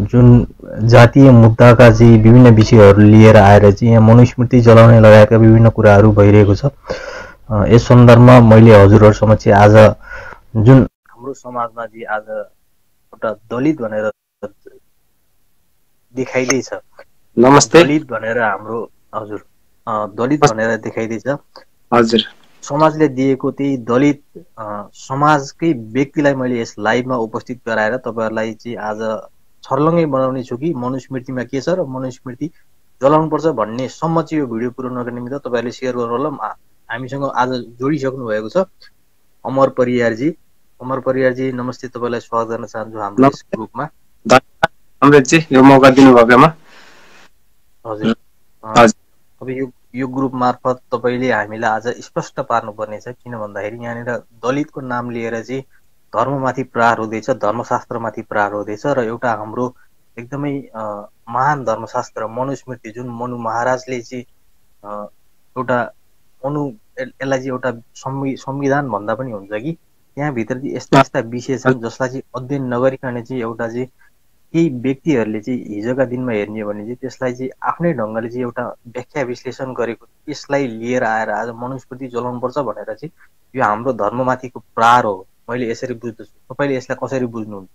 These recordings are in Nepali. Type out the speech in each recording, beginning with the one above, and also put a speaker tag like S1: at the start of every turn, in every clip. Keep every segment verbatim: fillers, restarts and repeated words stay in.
S1: जुन जातीय मुद्दाका चाहिँ विभिन्न विषयहरू लिएर आएर चाहिँ यहाँ मनुस्मृति जलाउने लगायतका विभिन्न कुराहरू भइरहेको छ। यस सन्दर्भमा मैले हजुरहरू समक्ष आज जुन हाम्रो समाजमा चाहिँ आज एउटा दलित भनेर देखाइदैछ,
S2: नमस्ते,
S1: दलित भनेर हाम्रो हजुर दलित भनेर देखाइदैछ।
S2: हजुर
S1: समाजले दिएको त्यही दलित समाजकै व्यक्तिलाई मैले यस लाइभमा उपस्थित गराएर तपाईहरुलाई चाहिँ आज छर्लङ्गै बनाउने छु कि मनुस्मृतिमा के छ र मनुस्मृति जलाउनुपर्छ भन्ने सम्म चाहिँ यो भिडियो पुर्याउनको निमित्त तपाईहरुले शेयर गर्नु होला। हामीसँग आज जोडिसक्नु भएको छ अमर परियारजी। अमर परियारजी नमस्ते, तपाईलाई स्वागत गर्न चाहन्छु हाम्रो यस ग्रुपमा।
S2: धन्यवाद अमृतजी यो मौका दिनुभएकोमा।
S1: हजुर अब यो यो ग्रुप मार्फत तपाईले हामीलाई आज स्पष्ट पार्नुपर्ने छ, किन भन्दाखेरि यहाँनिर दलितको नाम लिएर चाहिँ धर्ममाथि प्रहार हुँदैछ, धर्मशास्त्रमाथि प्रहार हुँदैछ र एउटा हाम्रो एकदमै महान धर्मशास्त्र मनुस्मृति जुन मनु महाराजले चाहिँ एउटा मनु यसलाई चाहिँ एउटा संविधान भन्दा पनि हुन्छ कि त्यहाँभित्र चाहिँ यस्ता यस्ता विषय छन् जसलाई चाहिँ अध्ययन नगरिकन चाहिँ एउटा चाहिँ केही व्यक्तिहरूले चाहिँ हिजोका दिनमा हेर्ने भने चाहिँ त्यसलाई चाहिँ आफ्नै ढङ्गले चाहिँ एउटा व्याख्या विश्लेषण गरेको यसलाई लिएर आएर आज मनुस्मृति जलाउनुपर्छ भनेर चाहिँ यो हाम्रो धर्ममाथिको प्रहार हो, मैले यसरी बुझ्दछु। तपाईले यसलाई कसरी बुझ्नुहुन्छ?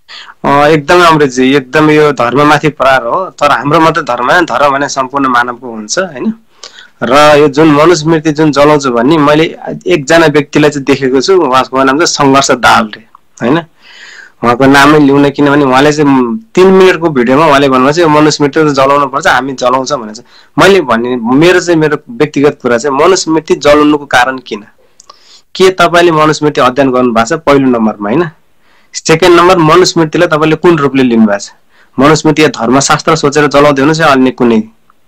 S2: एकदम अमृतजी, एकदम यो धर्ममाथि प्रहार हो। तर हाम्रो मात्रै धर्म हैन, धर्म भने सम्पूर्ण मानवको हुन्छ हैन। र यो जुन मनुस्मृति जुन जलाउँछु भन्ने मैले एकजना व्यक्तिलाई चाहिँ देखेको छु, उहाँको नाम चाहिँ संघर्ष दाहालले हैन। उहाँको नामै लिउन, किनभने उहाँले चाहिँ तीन मिनटको भिडियोमा उहाँले भन्नुभएको छ यो मनुस्मृति त जलाउनु पर्छ, हामी जलाउँछ भनेर चाहिँ। मैले भन्ने मेरो चाहिँ मेरो व्यक्तिगत कुरा चाहिँ मनुस्मृति जलाउनुको कारण किन, के तपाईले मनुस्मृति अध्ययन गर्नु भएको छ पहिलो नम्बरमा हैन। सेकेन्ड नम्बर मनुस्मृतिलाई तपाईले कुन रूपले लिनु भएको छ, मनुस्मृति धर्मशास्त्र सोचेर जलाउँदै हुनुहुन्छ या अन्य कुनै,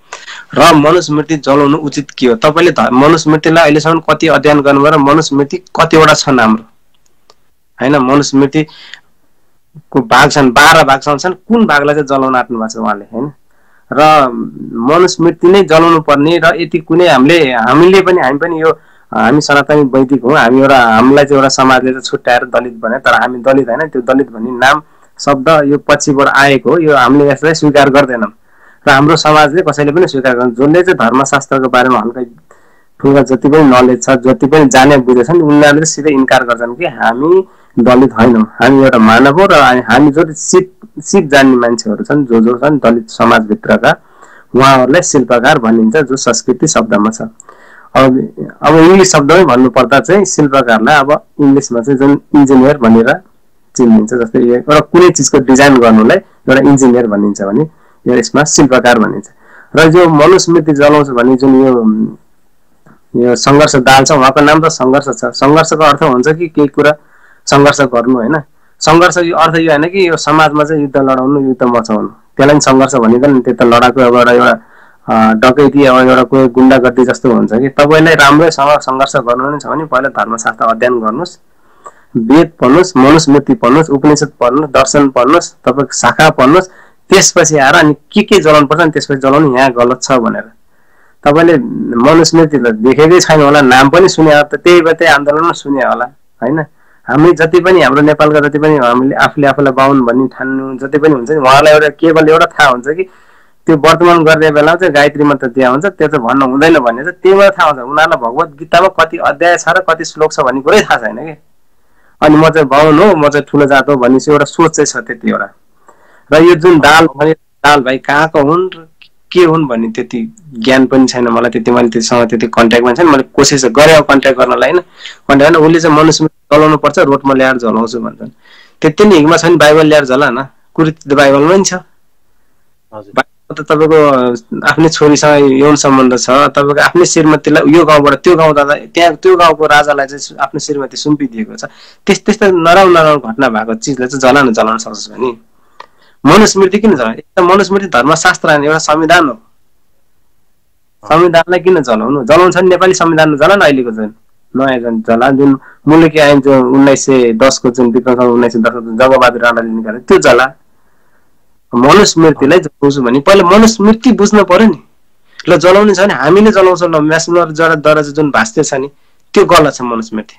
S2: र मनुस्मृति जलाउनु उचित के हो, तपाईले मनुस्मृतिलाई अहिलेसम्म कति अध्ययन गर्नुभयो र मनुस्मृति कतिवटा छन् हाम्रो हैन। मनुस्मृति को भाग छन्, बाह्र भागसम्म छन्, कुन भागलाई चाहिँ जलाउन आँट्नु भएको छ उहाँले हैन। र मनुस्मृति नै जलाउनु पर्ने र यति कुनै हामीले हामीले पनि हामी पनि यो हामी सनातनी वैदिक हौँ, हामी एउटा हामीलाई चाहिँ एउटा समाजले चाहिँ छुट्याएर दलित भने, तर हामी दलित हैन। त्यो दलित भन्ने नाम शब्द यो पछिबाट आएको हो, यो हामीले यसलाई स्वीकार गर्दैनौँ र हाम्रो समाजले कसैले पनि स्वीकार गर्दैन। जसले चाहिँ धर्मशास्त्रको बारेमा हल्का ठुलो जति पनि नलेज छ, जति पनि जाने बुझेछन्, उनीहरूले सिधै इन्कार गर्छन् कि हामी दलित होइनौँ, हामी एउटा मानव हो। र हामी जो सिप सिप जान्ने मान्छेहरू छन्, जो जो छन् दलित समाजभित्रका, उहाँहरूलाई शिल्पकार भनिन्छ, जो संस्कृति शब्दमा छ। अब अब इङ्ग्लिस शब्दमै भन्नुपर्दा चाहिँ शिल्पकारलाई अब इङ्ग्लिसमा चाहिँ जुन इन्जिनियर भनेर चिनिन्छ, जस्तै एउटा कुनै चिजको डिजाइन गर्नुलाई एउटा इन्जिनियर भनिन्छ भने यो यसमा शिल्पकार भनिन्छ। र जो मनुस्मृति जलाउँछ भने जुन यो यो संघर्ष दाल छ, उहाँको नाम त संघर्ष छ। संघर्षको अर्थ हुन्छ कि केही कुरा संघर्ष गर्नु हैन। संघर्ष यो अर्थ यो हैन कि यो समाजमा चाहिँ युद्ध लडाउनु, युद्ध मचाउनु, त्यसलाई पनि संघर्ष भनिँदैन। त्यो त लडाकु अब एउटा डकैती अब एउटा कोही गुण्डागर्दी जस्तो हुन्छ कि। तपाईलाई राम्रैसँग संघर्ष गर्नु नै छ भने पहिला धर्मशास्त्र अध्ययन गर्नुस्, वेद पढ्नुस्, मनुस्मृति पढ्नुस्, उपनिषद पढ्नुस्, दर्शन पढ्नुस्, तपाईको शाखा पढ्नुस्, त्यसपछि आएर अनि के के जलाउनु पर्छ अनि त्यसपछि जलाउनु यहाँ गलत छ भनेर। तपाईले मनुस्मृति त देखेकै छैन होला, नाम पनि सुने होला, त्यही भए त्यही आन्दोलनमा सुने होला हैन। हामी जति पनि हाम्रो नेपालका जति पनि हामीले आफूले आफूलाई बाहुन भन्ने ठान्नु जति पनि हुन्छ नि, उहाँलाई एउटा केवल एउटा थाहा हुन्छ कि त्यो वर्तमान गर्ने बेलामा चाहिँ गायत्री मन्त्र दिया हुन्छ, त्यो चाहिँ भन्नु हुँदैन भन्ने चाहिँ त्यही भएर थाहा हुन्छ। उनीहरूलाई भगवत गीतामा कति अध्याय छ र कति श्लोक छ भन्ने कुरै थाहा छैन कि। अनि म चाहिँ बाहुन हो, म चाहिँ ठुलो जात हो भन्ने चाहिँ एउटा सोच चाहिँ छ त्यति एउटा। र यो जुन दाल भने दाल भाइ कहाँको हुन् के हुन् भन्ने त्यति ज्ञान पनि छैन मलाई, त्यति मैले त्योसँग त्यति कन्ट्याक्ट पनि छैन। मैले कोसिस गरेँ कन्ट्याक्ट गर्नलाई होइन, कन्ट्याक्ट होइन। उसले चाहिँ मनुस्मृति जलाउनु पर्छ, रोडमा ल्याएर जलाउँछु भन्छन्। त्यति नै हिङमा छ नि, बाइबल ल्याएर जला न, कुरी त बाइबलमा नि छ। बाइबल त तपाईँको आफ्नै छोरीसँग यौन सम्बन्ध छ, तपाईँको आफ्नै श्रीमतीलाई यो गाउँबाट त्यो गाउँ जाँदा त्यहाँ त्यो गाउँको राजालाई चाहिँ आफ्नो श्रीमती सुम्पिदिएको छ। त्यस त्यस्तो नराम्रो नराम्रो घटना भएको चिजलाई चाहिँ जलाउन जलाउन सक्छ भने मनुस्मृति किन जलाउने? एउटा मनुस्मृति धर्मशास्त्र होइन, एउटा संविधान हो। संविधानलाई किन जलाउनु? जलाउँछ नि नेपाली संविधानमा जला न, अहिलेको जुन नयाँ जुन जला, जुन मुलुकी ऐन जो उन्नाइस सय दसको जुन विक्रम उन्नाइस सय दसको जगबहादुर राणाले निकाल्यो त्यो जला। मनुस्मृतिलाई जलाउँछु भने पहिला मनुस्मृति बुझ्नु पर्यो नि। ल जलाउने छ भने हामी नै जलाउँछौँ, ल म्यासनर जरा जुन भाष्य छ नि त्यो गलत छ मनुस्मृति।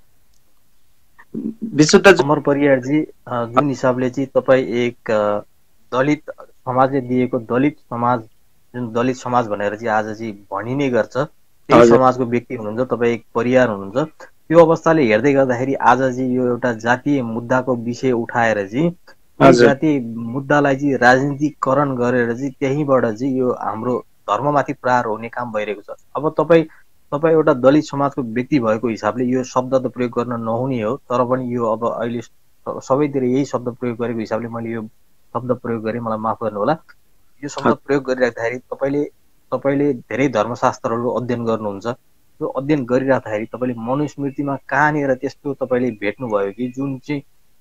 S1: विशुद्ध अमर परियारजी, जुन हिसाबले चाहिँ तपाईँ एक दलित समाजले दिएको दलित समाज जुन दलित समाज भनेर चाहिँ आज चाहिँ भनिने गर्छ त्यही समाजको व्यक्ति हुनुहुन्छ, तपाईँ एक परिवार हुनुहुन्छ। त्यो अवस्थाले हेर्दै गर्दाखेरि आज चाहिँ यो एउटा जातीय मुद्दाको विषय उठाएर चाहिँ जातीय मुद्दालाई चाहिँ राजनीतिकरण गरेर चाहिँ त्यहीँबाट चाहिँ यो हाम्रो धर्ममाथि प्रहार हुने काम भइरहेको छ। अब तपाईँ तपाईँ एउटा दलित समाजको व्यक्ति भएको हिसाबले यो शब्द त प्रयोग गर्न नहुने हो, तर पनि यो अब अहिले सबैतिर यही शब्द प्रयोग गरेको हिसाबले मैले यो शब्द प्रयोग गरेँ, मलाई माफ गर्नुहोला। यो शब्द प्रयोग गरिराख्दाखेरि तपाईँले तपाईँले धेरै धर्मशास्त्रहरू अध्ययन गर्नुहुन्छ। त्यो अध्ययन गरिराख्दाखेरि तपाईँले मनुस्मृतिमा कहाँनिर त्यस्तो तपाईँले भेट्नुभयो कि जुन चाहिँ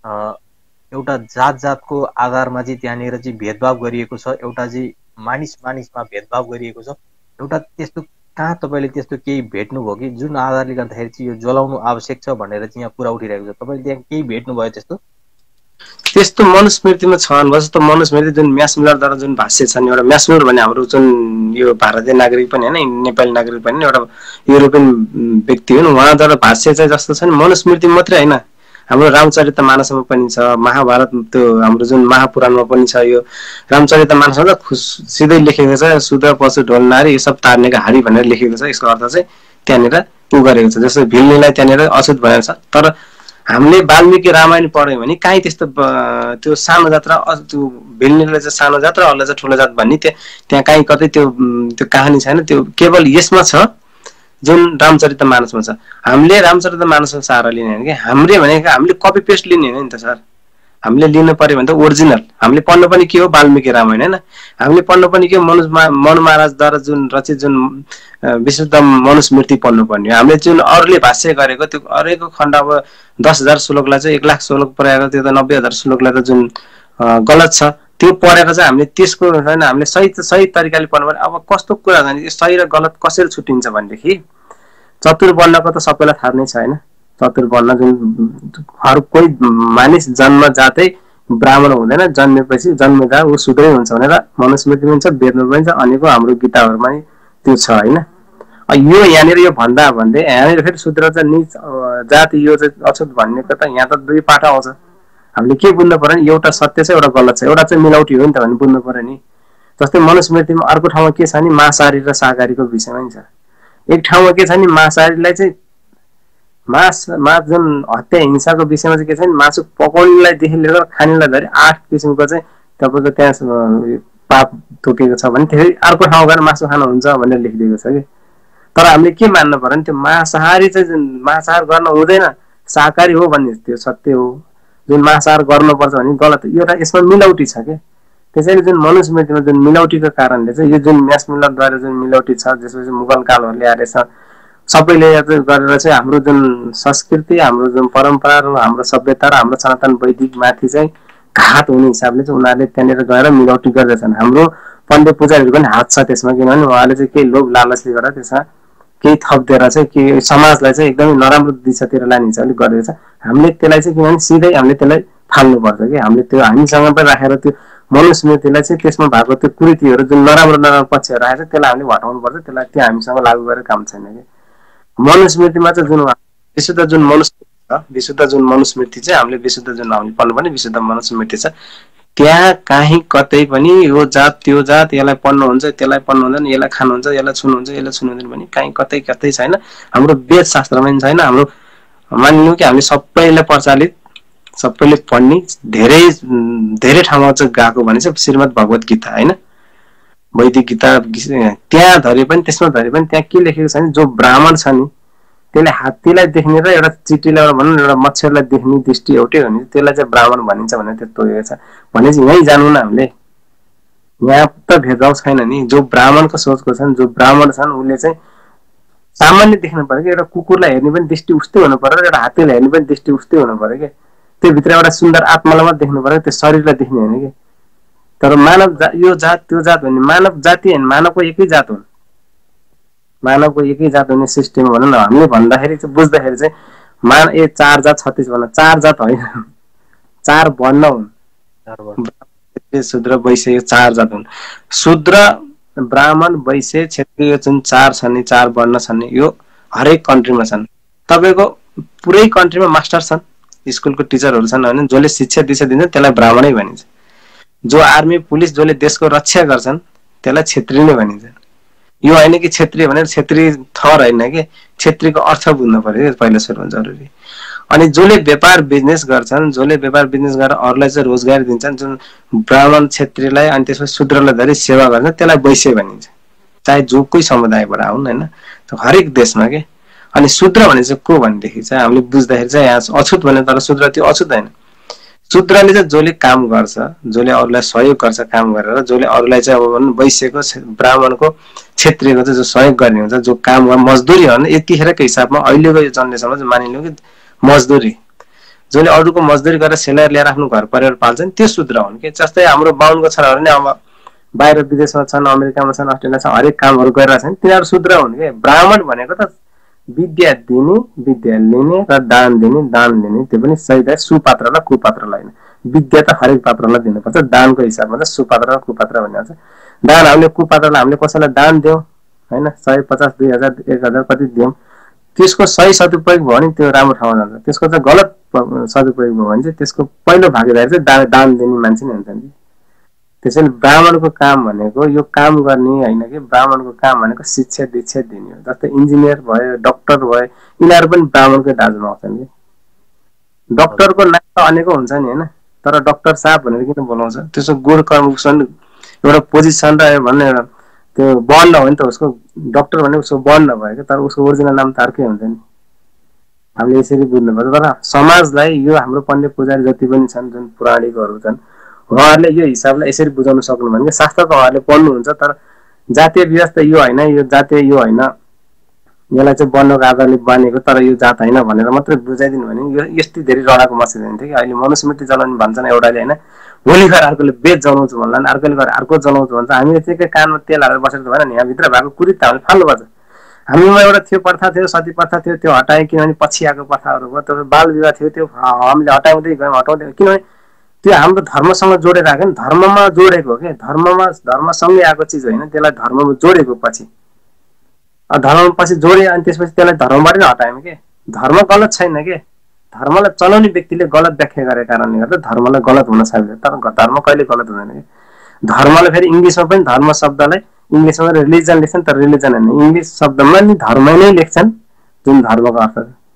S1: एउटा जात जातको आधारमा चाहिँ त्यहाँनिर चाहिँ भेदभाव गरिएको छ, एउटा चाहिँ मानिस मानिसमा भेदभाव गरिएको छ, एउटा त्यस्तो कहाँ तपाईँले त्यस्तो केही भेट्नुभयो कि जुन आधारले गर्दाखेरि चाहिँ यो जलाउनु आवश्यक छ भनेर चाहिँ यहाँ कुरा उठिरहेको छ? तपाईँले त्यहाँ केही भेट्नुभयो त्यस्तो?
S2: त्यस्तो मनुस्मृतिमा छ भन्नुपर्छ। त मनुस्मृति जुन म्यासमिलरद्वारा जुन भाष्य छन्, एउटा म्यासमिलर भने हाम्रो जुन यो भारतीय नागरिक पनि होइन, नेपाली नागरिक पनि एउटा युरोपियन व्यक्ति हुन्, उहाँद्वारा भाष्य चाहिँ जस्तो छ नि, मनुस्मृति मात्रै होइन, हाम्रो रामचरितमानसमा पनि छ, महाभारत त्यो हाम्रो जुन महापुराणमा पनि छ। यो रामचरितमानसमा त सिधै लेखेको छ शूद्र पशु ढोल नारी यो सब तार्नेको हाडी भनेर लेखेको छ। यसको अर्थ चाहिँ त्यहाँनिर उ गरेको छ, जस्तो भिल्नेलाई त्यहाँनिर अछुत भनेको छ। तर हामीले वाल्मिकी रामायण पढ्यौँ भने काहीँ त्यस्तो त्यो सानो जात र त्यो भिल्नेलाई चाहिँ सानो जात र अरूलाई चाहिँ ठुलो जात भन्ने त्यहाँ त्यहाँ काहीँ कतै त्यो त्यो कहानी छैन। त्यो केवल यसमा छ जुन रामचरितमानसमा छ। हामीले रामचरितमानसको सहारा लिने होइन कि, हामीले भनेको हामीले कपी पेस्ट लिने होइन नि त सर। हामीले लिनु पर्यो भने त ओरिजिनल हामीले पढ्नु पनि के हो वाल्मिकी रामायण होइन, हामीले पढ्नु पनि के हो मनु मनु महाराजद्वारा जुन रचित जुन विशुद्ध मनुस्मृति पढ्नुपर्ने हो। हामीले जुन अरूले भाष्य गरेको त्यो अरूको खण्ड अब दस हजार श्लोकलाई चाहिँ एक लाख श्लोक पढाएको त्यो त नब्बे हजार श्लोकलाई त जुन गलत छ त्यो पढेर चाहिँ हामीले त्यसको होइन हामीले सही सही तरिकाले पढ्नु पर्यो। अब कस्तो कुरा भने सही र गलत कसरी छुट्टिन्छ भनेदेखि चतुर्वर्णको त सबैलाई थाहा नै छ होइन। चतुर्वर्ण जुन हर कोही मानिस जन्म जातै ब्राह्मण हुँदैन, जन्मेपछि जन्मेदा ऊ शूद्रै हुन्छ भनेर मनुस्मृति पनि छ, वेदमा पनि छ, अनेकौँ हाम्रो गीताहरूमा त्यो छ होइन। यो यहाँनिर यो भन्दा भन्दै यहाँनिर फेरि शूद्र चाहिँ निच जाति यो चाहिँ अछुत भन्नेको त यहाँ त दुई पाठ आउँछ। हामीले के बुझ्नु पर्यो नि, एउटा सत्य छ एउटा गलत छ, एउटा चाहिँ मिलाउटी हो नि त भन्ने बुझ्नु पर्यो नि। जस्तै मनुस्मृतिमा अर्को ठाउँमा के छ नि मांसाहारी र शाकाहारीको विषयमा नि छ। एक ठाउँमा के छ नि मांसाहारीलाई चाहिँ मास मा जुन हत्या हिंसाको विषयमा चाहिँ के छ नि मासु पकाउनेलाईदेखि लिएर खानेलाई धरि आठ किसिमको चाहिँ तपाईँको त्यहाँ पाप तोकेको छ भने फेरि अर्को ठाउँ गएर मासु खानुहुन्छ भनेर लेखिदिएको छ कि। तर हामीले के मान्नु पर्यो नि त्यो मांसाहारी चाहिँ जुन मांसाहार गर्न हुँदैन शाकाहारी हो भन्ने त्यो सत्य हो, जुन मांसाहार गर्नुपर्छ भने गलत। एउटा यसमा मिलाउटी छ क्या। त्यसैले जुन मनुस्मृतिमा जुन मिलाउटीको कारणले चाहिँ यो जुन म्यासमिलरद्वारा जुन मिलाउटी छ जसपछि मुगल कालहरूले आएर सबैले गरेर चाहिँ हाम्रो जुन संस्कृति हाम्रो जुन परम्पराहरू हाम्रो सभ्यता र हाम्रो सनातन वैदिक माथि चाहिँ घात हुने हिसाबले चाहिँ उनीहरूले त्यहाँनिर गएर मिलाउटी गर्दछन्। हाम्रो पण्डित पुजारीहरू पनि हात छ त्यसमा, किनभने उहाँले चाहिँ केही लोभ लालचले गर्दा त्यसमा केही थपिदिएर चाहिँ के समाजलाई चाहिँ एकदमै नराम्रो दिशातिर लाने हिसाबले गरेको छ। हामीले त्यसलाई चाहिँ किनभने सिधै हामीले त्यसलाई फाल्नुपर्छ कि हामीले त्यो हामीसँग पनि राखेर त्यो मनुस्मृतिलाई चाहिँ त्यसमा भएको त्यो कुरीतिहरू जुन नराम्रो नराम्रो पक्षहरू आएछ त्यसलाई हामीले हटाउनुपर्छ। त्यसलाई त्यो हामीसँग लागू गरेर काम छैन कि। मनुस्मृतिमा चाहिँ जुन विशुद्ध जुन मनुस्मृति छ विशुद्ध जुन मनुस्मृति चाहिँ हामीले विशुद्ध जुन हामीले पढ्नु पर्ने विशुद्ध मनुस्मृति छ त्यहाँ काहीँ कतै पनि यो जात त्यो जात यसलाई पढ्नुहुन्छ त्यसलाई पढ्नु हुँदैन, यसलाई खानुहुन्छ यसलाई छुनुहुन्छ यसलाई छुनु हुँदैन भने काहीँ कतै कतै छैन। हाम्रो वेद शास्त्रमा पनि छैन। हाम्रो मानिलिउँ कि हामीले सबैलाई प्रचलित सबैले पढ्ने धेरै धेरै ठाउँमा चाहिँ गएको भने चाहिँ श्रीमद् भगवत गीता होइन वैदिक गीता त्यहाँ धरे पनि त्यसमा धरे पनि त्यहाँ के लेखेको छ भने जो ब्राह्मण छ नि त्यसले हात्तीलाई देख्ने र एउटा चिटीलाई एउटा भनौँ एउटा मच्छरलाई देख्ने दृष्टि एउटै हो नि त्यसलाई चाहिँ ब्राह्मण भनिन्छ भनेर त्यो तोकेको छ भने चाहिँ यहीँ जानु न हामीले। यहाँ त भेदभाव छैन नि। जो ब्राह्मणको सोचको छन् जो ब्राह्मण छन् उसले चाहिँ सामान्य देख्नु पर्यो कि एउटा कुकुरलाई हेर्ने पनि दृष्टि उस्तै हुनु पर्यो र एउटा हात्तीलाई हेर्ने पनि दृष्टि उस्तै हुनु पर्यो कि। त्यो भित्र एउटा सुन्दर आत्मालाई मात्र देख्नु पर्यो, त्यो शरीरलाई देख्ने होइन कि। तर मानव यो जात त्यो जात भन्ने मानव जाति होइन, मानवको एकै जात हुन्, मानवको एकै जात हुने सिस्टम भनौँ न। हामीले भन्दाखेरि चाहिँ बुझ्दाखेरि चाहिँ मान ए चार जात छत्तिस भन्न चार जात होइन चार वर्ण हुन्। शूद्र वैश्य चार जात हुन्। शूद्र ब्राह्मण वैश्य क्षेत्रीय जुन चार छन् नि चार वर्ण छन् नि यो हरेक कन्ट्रीमा छन्। तपाईँको पुरै कन्ट्रीमा मास्टर छन्, स्कुलको टिचरहरू छन् होइन जसले शिक्षा दिशा दिन्छ त्यसलाई ब्राह्मणै भनिन्छ। जो आर्मी पुलिस जसले देशको रक्षा गर्छन् त्यसलाई क्षेत्री नै भनिन्छ। यो होइन कि क्षेत्रीय भनेर क्षेत्री थर होइन कि क्षेत्रीको अर्थ बुझ्नु पर्यो पहिला सुरुमा जरुरी। अनि जसले व्यापार बिजनेस गर्छन् जसले व्यापार बिजनेस गरेर अरूलाई चाहिँ रोजगार दिन्छन् जुन ब्राह्मण क्षेत्रीलाई अनि त्यसपछि शूद्रलाई धेरै सेवा गर्छ त्यसलाई वैश्य भनिन्छ, चाहे जोकै समुदायबाट आउन् होइन हरेक देशमा के। अनि शूद्र भने चाहिँ को भनेदेखि चाहिँ हामीले बुझ्दाखेरि चाहिँ यहाँ अछुत भने तर शूद्र त्यो अछुत होइन। शूद्रले चाहिँ जसले काम गर्छ जसले अरूलाई सहयोग गर्छ काम गरेर जसले अरूलाई चाहिँ अब भनौँ वैश्यको ब्राह्मणको क्षेत्रीयको चाहिँ जो सहयोग गर्ने हुन्छ जो काम मजदुरी हो यतिखेरको हिसाबमा अहिलेको यो जेनेरेसनमा चाहिँ मानिलिउँ कि मजदुरी जसले अरूको मजदुरी गरेर सेलारी ल्याएर आफ्नो घर परिवार पाल्छन् त्यो शूद्र हुन् कि। जस्तै हाम्रो बाहुनको छोराहरू नै अब बाहिर विदेशमा छन् अमेरिकामा छन् अस्ट्रेलिया छन् हरेक कामहरू गरिरहेछन् तिनीहरू शूद्र हुन् कि। ब्राह्मण भनेको त विद्या दिने विद्या लिने र दान दिने दान लिने त्यो पनि सही छ सुपात्र र कुपात्रलाई होइन। विद्या त हरेक पात्रलाई दिनुपर्छ दानको हिसाबमा चाहिँ सुपात्र र कुपात्र भन्ने हुन्छ। दान हामीले कुपात्रलाई हामीले कसैलाई दान दियौँ होइन सय पचास दुई हजार एक हजार कति दियौँ त्यसको सही सदुपयोग भयो भने त्यो राम्रो ठाउँमा जान्छ। त्यसको चाहिँ गलत सदुपयोग भयो भने चाहिँ त्यसको पहिलो भागीदारी चाहिँ दान दान दिने मान्छे नै हुन्छ नि। त्यसैले ब्राह्मणको काम भनेको यो काम गर्ने होइन कि ब्राह्मणको काम भनेको शिक्षा दीक्षा दिने हो। जस्तै इन्जिनियर भयो डक्टर भयो यिनीहरू पनि ब्राह्मणकै दाजुमा आउँछन् कि। डक्टरको नाम त अनेकौँ हुन्छ नि होइन तर डक्टर साहब भनेर किन बोलाउँछ त्यसको गुण कर्म एउटा पोजिसन र भन्ने त्यो वर्ण हो नि त उसको डक्टर भने उसको वर्ण भयो कि तर उसको ओरिजिनल नाम त अर्कै हुन्छ नि। हामीले यसरी बुझ्नुपर्छ। तर समाजलाई यो हाम्रो पण्डित पुजारी जति पनि छन् जुन पुराणिकहरू छन् उहाँहरूले यो हिसाबलाई यसरी बुझाउन सक्नु भने शास्त्रको उहाँहरूले पढ्नुहुन्छ तर जातीय व्यवस्था यो होइन यो जातीय यो होइन यसलाई चाहिँ वर्णको आधारले बानेको तर यो जात होइन भनेर मात्रै बुझाइदिनु भने यो यस्तै धेरै रडाको मसिद हुन्थ्यो कि। अहिले मनुस्मृति जलाउने भन्छन् एउटाले होइन भोलि गएर अर्कोले बेद जलाउँछु भन्ला अर्कोले गएर अर्को जलाउँछु भन्छ। हामीले चाहिँ कानमा तेल हालेर बसेर भएन नि यहाँभित्र भएको कुरित हामीले फाल्नुपर्छ। हामीमा एउटा थियो प्रथा थियो सती प्रथा थियो त्यो हटायो किनभने पछि आएको प्रथाहरू भयो त्यो बाल विवाह थियो त्यो हामीले हटाउँदै गयौँ हटाउँदै किनभने त्यो हाम्रो धर्मसँग जोडेर आएको नि धर्ममा जोडेको के धर्ममा धर्मसँगै आएको चिज होइन त्यसलाई धर्ममा जोडेको पछि धर्म पछि जोडे अनि त्यसपछि त्यसलाई धर्मबाट नै हटायौँ के। धर्म गलत छैन के धर्मलाई चलाउने व्यक्तिले गलत व्याख्या गरेको कारणले गर्दा धर्मलाई गलत हुन सक्छ तर धर्म कहिले गलत हुँदैन कि। धर्मलाई फेरि इङ्ग्लिसमा पनि धर्म शब्दलाई इङ्ग्लिसमा रिलिजन लेख्छन् तर रिलिजन होइन इङ्ग्लिस शब्दमा नि धर्म नै लेख्छन् जुन धर्मको अर्थ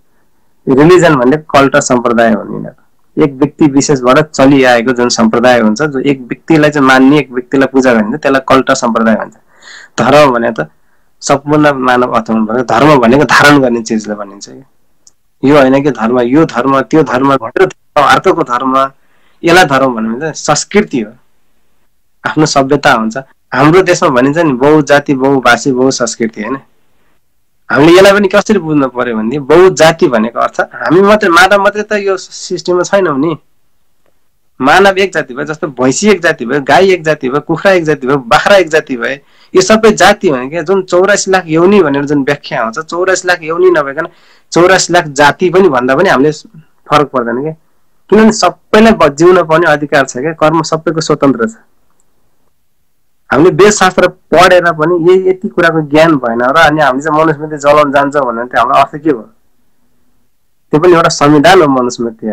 S2: रिलिजन भन्ने कल्चर सम्प्रदाय हो नि। एक व्यक्ति विशेषबाट चलिआएको जुन सम्प्रदाय हुन्छ जो एक व्यक्तिलाई चाहिँ मान्ने एक व्यक्तिलाई पूजा गरिन्छ त्यसलाई कल्चर सम्प्रदाय भन्छ। धर्म भने त सम्पूर्ण मानव अथवा भनेको धर्म भनेको धारण गर्ने चिजलाई भनिन्छ यो होइन कि धर्म यो धर्म त्यो धर्म अर्कोको धर्म यसलाई धर्म भन्नु भने संस्कृति हो आफ्नो सभ्यता हुन्छ। हाम्रो देशमा भनिन्छ नि बहुजाति बहुभाषी बहु संस्कृति होइन। हामीले यसलाई पनि कसरी बुझ्नु पर्यो भने बहुजाति भनेको अर्थ हामी मात्रै मानव मात्रै त यो सिस्टममा छैनौँ नि। मानव एक जाति भयो जस्तो भैँसी एक जाति भयो गाई एक जाति भयो कुखुरा एक जाति भयो बाख्रा एक जाति भयो यो सबै जाति हो क्या। जुन चौरासी लाख यौनी भनेर जुन व्याख्या आउँछ चौरासी लाख यौनी नभइकन चौरासी लाख जाति पनि भन्दा पनि हामीले फरक पर्दैन क्या। किनभने सबैलाई जिउन पाउने अधिकार छ क्या कर्म सबैको स्वतन्त्र छ। हामीले वेदशास्त्र पढेर पनि यही यति कुराको ज्ञान भएन र अनि हामीले चाहिँ मनुस्मृति जलाउन जान्छौँ भने त्यो हाम्रो अर्थ के हो। त्यो पनि एउटा संविधान हो मनुस्मृति।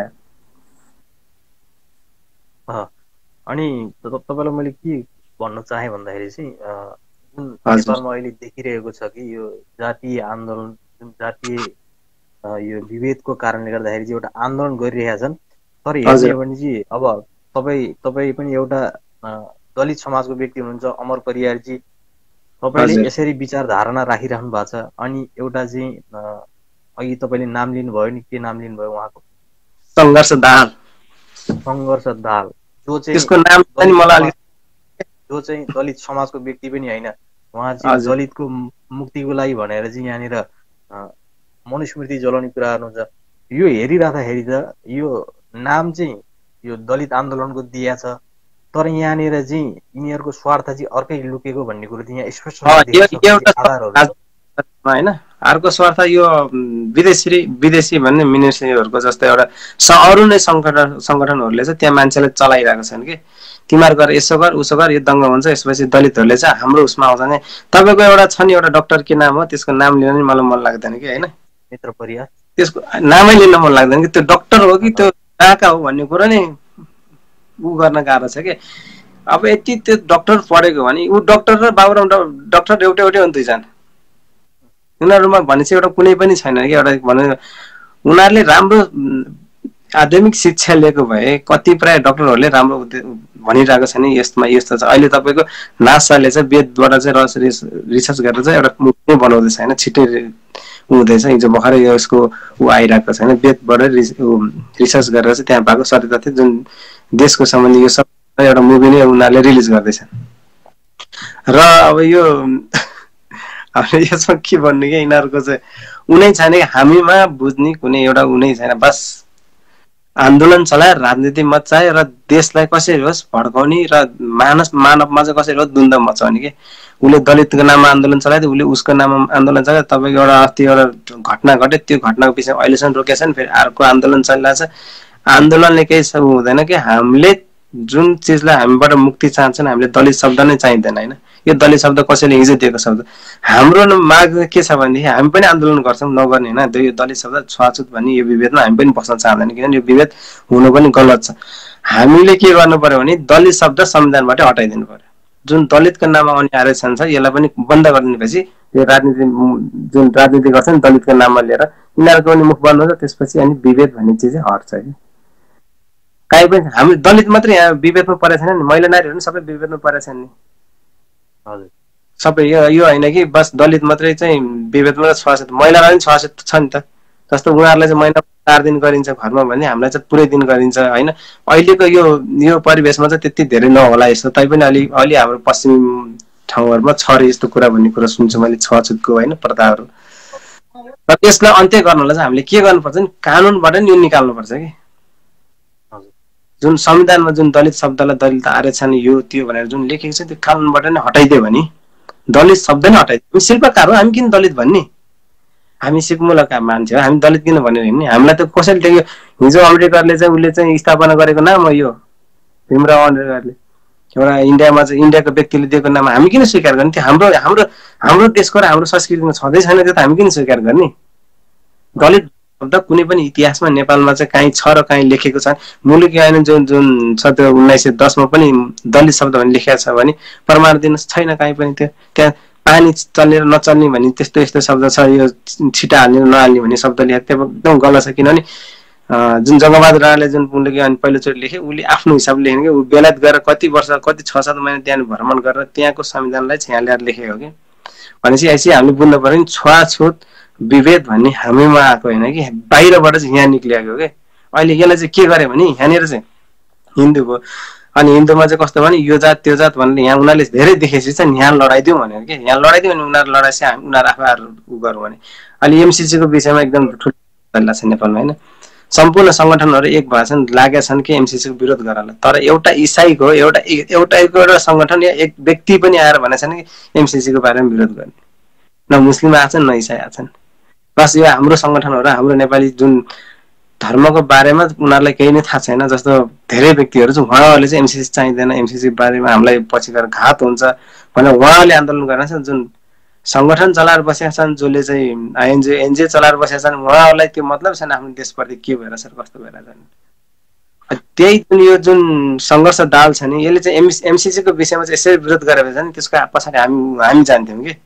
S1: अनि तपाईँलाई मैले के भन्न चाहेँ भन्दाखेरि चाहिँ जुन नेपालमा अहिले देखिरहेको छ कि यो जातीय आन्दोलन जुन जातीय यो विभेदको कारणले गर्दाखेरि चाहिँ एउटा आन्दोलन गरिरहेका छन्। तर हेर्ने हो भने चाहिँ अब तपाईँ तपाईँ पनि एउटा दलित समाजको व्यक्ति हुनुहुन्छ अमर परियारजी तपाईँले यसरी विचार धारणा राखिराख्नु भएको छ। अनि एउटा चाहिँ अघि तपाईँले नाम लिनुभयो नि के नाम लिनुभयो उहाँको
S2: सङ्घर्ष दाहाल
S1: सङ्घर्ष दाहाल जो चाहिँ
S2: त्यसको नाम पनि मलाई
S1: जो चाहिँ दलित समाजको व्यक्ति पनि होइन उहाँ चाहिँ दलितको मुक्तिको लागि भनेर चाहिँ यहाँनिर मनुस्मृति जलाउने कुरा गर्नुहुन्छ। यो हेरिराख्दाखेरि त यो नाम चाहिँ यो दलित आन्दोलनको दिया छ तर यहाँनिर चाहिँ यिनीहरूको स्वार्थ चाहिँ अर्कै लुकेको भन्ने कुरो चाहिँ यहाँ स्पष्ट
S2: होइन। अर्को स्वार्थ यो विदेशी विदेशी भन्ने मिनिस्ट्रीहरूको जस्तै एउटा अरू नै सङ्गठन सङ्गठनहरूले चाहिँ त्यहाँ मान्छेलाई चलाइरहेको छन् कि तिमीहरू गरेर यसो गर उसो गर यो दङ्ग हुन्छ यसपछि दलितहरूले चाहिँ हाम्रो उसमा आउँछ नि। तपाईँको एउटा छ नि एउटा डक्टर के नाम हो त्यसको नाम लिन नि मलाई मन लाग्दैन कि होइन
S1: मित्र परियार
S2: त्यसको नामै लिन मन लाग्दैन कि त्यो डक्टर हो कि त्यो कहाँका हो भन्ने कुरो नै उ गर्न गाह्रो छ कि। अब यति त्यो डाक्टर पढेको भने ऊ डाक्टर र बाबुराम डाक्टर एउटै एउटै हो नि दुईजना। उनीहरूमा भनेपछि एउटा कुनै पनि छैन कि एउटा भने उनीहरूले राम्रो आधुनिक शिक्षा लिएको भए कति प्राय डाक्टरहरूले राम्रो भनिरहेको छ नि यसमा यस्तो छ। अहिले तपाईँको नासाले चाहिँ वेदबाट चाहिँ रिसर्च गरेर चाहिँ एउटा मुक्ति बनाउँदैछ होइन, छिट्टै हुँदैछ। हिजो भर्खरै यसको ऊ आइरहेको छैन, वेदबाट रिसर्च गरेर चाहिँ त्यहाँ भएको सत्य तथ्य जुन देशको सम्बन्धी यो सब एउटा मुभी नै उनीहरूले रिलिज गर्दैछ। र अब यो हामीले यसमा के भन्नु कि यिनीहरूको चाहिँ उनै छैन कि हामीमा बुझ्ने कुनै एउटा उनै छैन। बस आन्दोलन चलाए, राजनीति मचाए र देशलाई कसरी होस् भड्काउने र मानस मानवमा चाहिँ कसरी होस् द्वन्द्व मचाउने कि उसले दलितको नाममा आन्दोलन चलायो, उसले उसको नाममा आन्दोलन चलायो। तपाईँको एउटा अस्ति एउटा घटना घट्यो, त्यो घटनाको विषयमा अहिलेसम्म रोकेको छैन, फेरि अर्को आन्दोलन चलिरहेछ। आन्दोलनले केही सब हुँदैन कि हामीले जुन चिजलाई हामीबाट मुक्ति चाहन्छन्, हामीले दलित शब्द नै चाहिँदैन होइन। यो दलित शब्द कसैले हिजो दिएको शब्द हाम्रो माग के छ भनेदेखि हामी पनि आन्दोलन गर्छौँ नगर्ने होइन। यो दलित शब्द छुवाछुत भन्ने यो विभेदमा हामी पनि बस्न चाहँदैन, किनभने यो विभेद हुनु पनि गलत छ। हामीले के गर्नु पर्यो भने दलित शब्द संविधानबाट हटाइदिनु पर्यो। जुन दलितको नाममा आउने आरक्षण छ यसलाई पनि बन्द गरिदिएपछि यो राजनीति जुन राजनीति गर्छन् दलितको नाममा लिएर यिनीहरूको पनि मुख बन्द हुन्छ, त्यसपछि अनि विभेद भन्ने चिज हट्छ कि काहीँ पनि। हामी दलित मात्रै यहाँ विभेदमा परेको छैन नि, महिला नारीहरू पनि सबै विभेदमा परेको छैन नि।
S1: हजुर
S2: सबै यो यो होइन कि बस दलित मात्रै चाहिँ विभेदमा छुवाछुत, महिलालाई पनि छुवाछुत छ नि त। जस्तो उनीहरूलाई चाहिँ महिना चार दिन गरिन्छ घरमा भने हामीलाई चाहिँ पुरै दिन गरिन्छ होइन। अहिलेको यो यो परिवेशमा चाहिँ त्यति धेरै नहोला यस्तो, तैपनि अलि अलि हाम्रो पश्चिमी ठाउँहरूमा छ रे यस्तो कुरा भन्ने कुरा सुन्छु मैले, छुवाछुतको होइन प्रथाहरू। र त्यसलाई अन्त्य गर्नलाई चाहिँ हामीले के गर्नुपर्छ नि कानुनबाट नि यो निकाल्नुपर्छ कि जुन संविधानमा जुन दलित शब्दलाई दलित आरक्षण यो त्यो भनेर जुन लेखेको छ त्यो कानुनबाट नै हटाइदियो भने दलित शब्द नै हटाइदियो। शिल्पकार हो हामी, किन दलित भन्ने? हामी सिपमूलक मान्छे हो, हामी दलित किन भनेर हिँड्ने? हामीलाई त कसैले देख्यो हिजो अम्बेडकरले चाहिँ उसले चाहिँ स्थापना गरेको नाम हो यो भीमराव अम्बेडकरले, एउटा इन्डियामा चाहिँ इन्डियाको व्यक्तिले दिएको नाम हामी किन स्वीकार गर्ने? त्यो हाम्रो हाम्रो हाम्रो देशको र हाम्रो संस्कृतिमा छँदै छैन, त्यो त हामी किन स्वीकार गर्ने? दलित शब्द कुनै पनि इतिहासमा नेपालमा चाहिँ काहीँ छ र काहीँ लेखेको छ मुलुकी ऐन जुन जुन छ त्यो उन्नाइस सय दसमा पनि दलित शब्द भन्ने लेखेको छ भने प्रमाण दिनुहोस्, छैन काहीँ पनि। त्यो त्यहाँ पानी चल्ने र नचल्ने भन्ने त्यस्तो यस्तो शब्द छ, यो छिटा हाल्ने नहाल्ने भन्ने शब्द लेखेको त्यो एकदम गलत छ। किनभने जुन जङ्गबहादुर राणाले जुन मुलुकी ऐन पहिलोचोटि लेखे उसले आफ्नो हिसाबले लेखेको, ऊ बेलायत गएर कति वर्ष कति छ सात महिना त्यहाँ भ्रमण गरेर त्यहाँको संविधानलाई चाहिँ यहाँ ल्याएर लेखेको हो कि भनेपछि यसै हामीले बुझ्नु पर्यो नि छुवाछुत विभेद भन्ने हामीमा आएको होइन कि बाहिरबाट चाहिँ यहाँ निक्लिएको हो कि। अहिले यसलाई चाहिँ के गरे भने यहाँनिर चाहिँ हिन्दूको अनि हिन्दूमा चाहिँ कस्तो भने यो जात त्यो जात भनेर यहाँ उनीहरूले धेरै देखेपछि चाहिँ यहाँ लडाइदिउँ भनेर कि यहाँ लडाइदिउँ भने उनीहरू लडाएपछि उनीहरू आफूहरू उ गरौँ भने। अहिले एमसिसीको विषयमा एकदम ठुलो चलिरहेको छ नेपालमा होइन। सम्पूर्ण सङ्गठनहरू एक भएर छन्, लागेका छन् कि एमसिसीको विरोध गराउन, तर एउटा इसाईको एउटा एउटाको एउटा सङ्गठन या एक व्यक्ति पनि आएर भनेको छैन कि एमसिसीको बारेमा विरोध गर्ने। न मुस्लिम आछन् न इसाई आछन्। बस यो हाम्रो सङ्गठनहरू हाम्रो नेपाली जुन धर्मको बारेमा उनीहरूलाई केही नै थाहा छैन। जस्तो धेरै व्यक्तिहरू चाहिँ उहाँहरूले चाहिँ एमसिसी चाहिँदैन, एमसिसी बारेमा हामीलाई पछि गएर घात हुन्छ भनेर उहाँहरूले आन्दोलन गरेका छन्। जुन सङ्गठन चलाएर बसेका छन्, जसले चाहिँ आइएनजिओ एनजिओ चलाएर बसेका छन्, उहाँहरूलाई त्यो मतलब छैन आफ्नो देशप्रति के भइरहेछ कस्तो भइरहेछ। त्यही जुन यो जुन सङ्घर्ष दाल छ नि यसले चाहिँ एम एमसिसीको विषयमा चाहिँ यसरी विरोध गरेको छ नि त्यसको पछाडि हामी हामी जान्थ्यौँ कि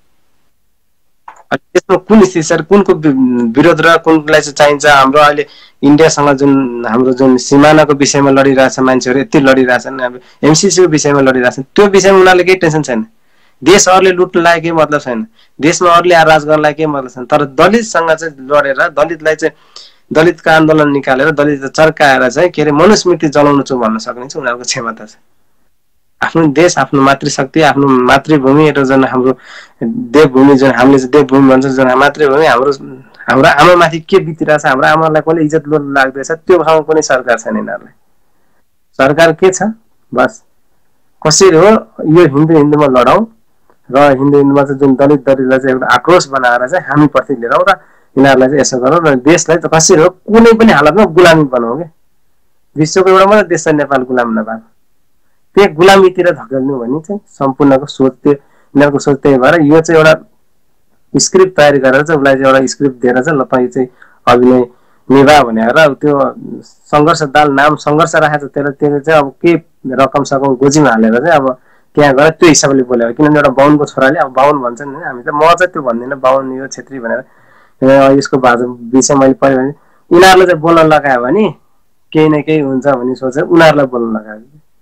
S2: त्यसमा कुन स्थिति छ, कुनको विरोध र कुनलाई चाहिँ चाहिन्छ। हाम्रो अहिले इन्डियासँग जुन हाम्रो जुन सिमानाको विषयमा लडिरहेछ मान्छेहरू यति लडिरहेछन्, अब एमसिसीको विषयमा लडिरहेछन्, त्यो विषयमा उनीहरूले केही टेन्सन छैन। देश अरूले लुट्न लागेको केही मतलब छैन, देशमा अरूले राज गर्न लागेको केही मतलब छैन। तर दलितसँग चाहिँ लडेर दलितलाई चाहिँ दलितको आन्दोलन निकालेर दलित चर्काएर चाहिँ के अरे मनुस्मृति जलाउनु छु भन्न सक्ने चाहिँ उनीहरूको क्षमता छ। आफ्नो देश आफ्नो मातृशक्ति आफ्नो मातृभूमि एउटा जुन हाम्रो देवभूमि जुन हामीले चाहिँ देवभूमि भन्छ जुन मातृभूमि हाम्रो हाम्रो आमामाथि के बितिरहेछ, हाम्रो आमालाई कसले इज्जत लाग्दैछ त्यो ठाउँमा कुनै सरकार छैन। यिनीहरूलाई सरकार के छ बस कसरी हो यो हिन्दू हिन्दूमा लडाउँ र हिन्दू हिन्दूमा चाहिँ जुन दलित दलितलाई चाहिँ एउटा आक्रोश बनाएर चाहिँ हामी प्रति लिएर र यिनीहरूलाई चाहिँ यसो गरौँ र देशलाई त कसरी हो कुनै पनि हालतमा गुलामी बनाऊ क्या। विश्वको एउटा मात्रै देश छ नेपाल गुलाम नभएको, त्यही गुलामीतिर धकेल्नु भने चाहिँ सम्पूर्णको सोच त्यो यिनीहरूको सोच त्यही भएर यो चाहिँ एउटा स्क्रिप्ट तयारी गरेर चाहिँ उसलाई चाहिँ एउटा स्क्रिप्ट दिएर चाहिँ ल त यो चाहिँ अभिनय निभा भनेर त्यो सङ्घर्ष दाल नाम सङ्घर्ष राखेको छ त्यसले त्यसले चाहिँ अब के रकम सकम गोजीमा हालेर चाहिँ अब त्यहाँ गएर त्यो हिसाबले बोल्यो किनभने एउटा बाहुनको छोराले अब बाहुन भन्छ नि हामी त म चाहिँ त्यो भन्दिनँ बाहुन यो छेत्री भनेर यसको भाषा विषय मैले पढ्यो भने उनीहरूले चाहिँ बोल्न लगायो भने केही न केही हुन्छ भन्ने सोचेर उनीहरूलाई बोल्न लगायो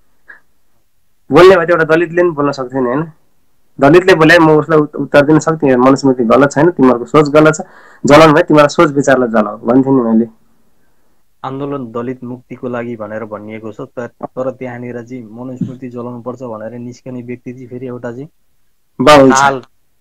S2: बोल्ने भए एउटा दलितले पनि बोल्न सक्थेन होइन दलितले बोले म उसलाई उत्तर दिन सक्थेँ मनुस्मृति गलत छैन तिमीहरूको सोच गलत छ जलाउनु भयो तिमीहरू सोच विचारलाई जलाऊ भन्थेँ नि मैले
S1: आन्दोलन दलित मुक्तिको लागि भनेर भनिएको छ तर त्यहाँनिर चाहिँ मनुस्मृति जलाउनु पर्छ भनेर निस्कने व्यक्ति चाहिँ फेरि एउटा चाहिँ
S2: बाहुन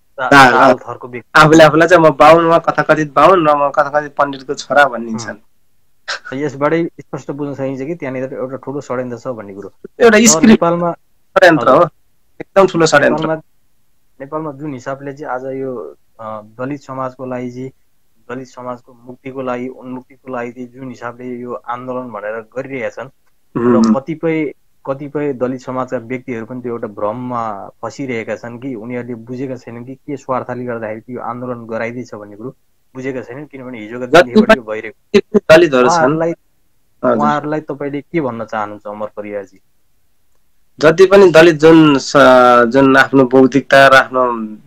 S2: आफूले आफूलाई चाहिँ म बाहुन वा कथाकथित बाहुन र म कथाकथित पण्डितको छोरा भनिन्छन्
S1: यसबाटै स्पष्ट बुझ्न सकिन्छ कि त्यहाँनिर एउटा ठुलो षड्यन्त्र छ भन्ने कुरो
S2: एउटा नेपालमा षड्यन्त्र हो एकदम ठुलो षड्यन्त्र
S1: नेपालमा जुन हिसाबले चाहिँ आज यो दलित समाजको लागि चाहिँ दलित समाजको मुक्तिको लागि उन्मुक्तिको लागि चाहिँ जुन हिसाबले यो आन्दोलन भनेर गरिरहेका छन् र कतिपय कतिपय दलित समाजका व्यक्तिहरू पनि त्यो एउटा भ्रममा फसिरहेका छन् कि उनीहरूले बुझेका छैनन् कि के स्वार्थले गर्दाखेरि यो आन्दोलन गराइदिन्छ भन्ने कुरो बुझेका छैनन् किनभने हिजोका दिनदेखि भइरहेको
S2: दलितहरू छन्
S1: उहाँहरूलाई तपाईँले के भन्न चाहनुहुन्छ अमर परियारजी
S2: जति पनि दलित जुन जुन आफ्नो बौद्धिकता र आफ्नो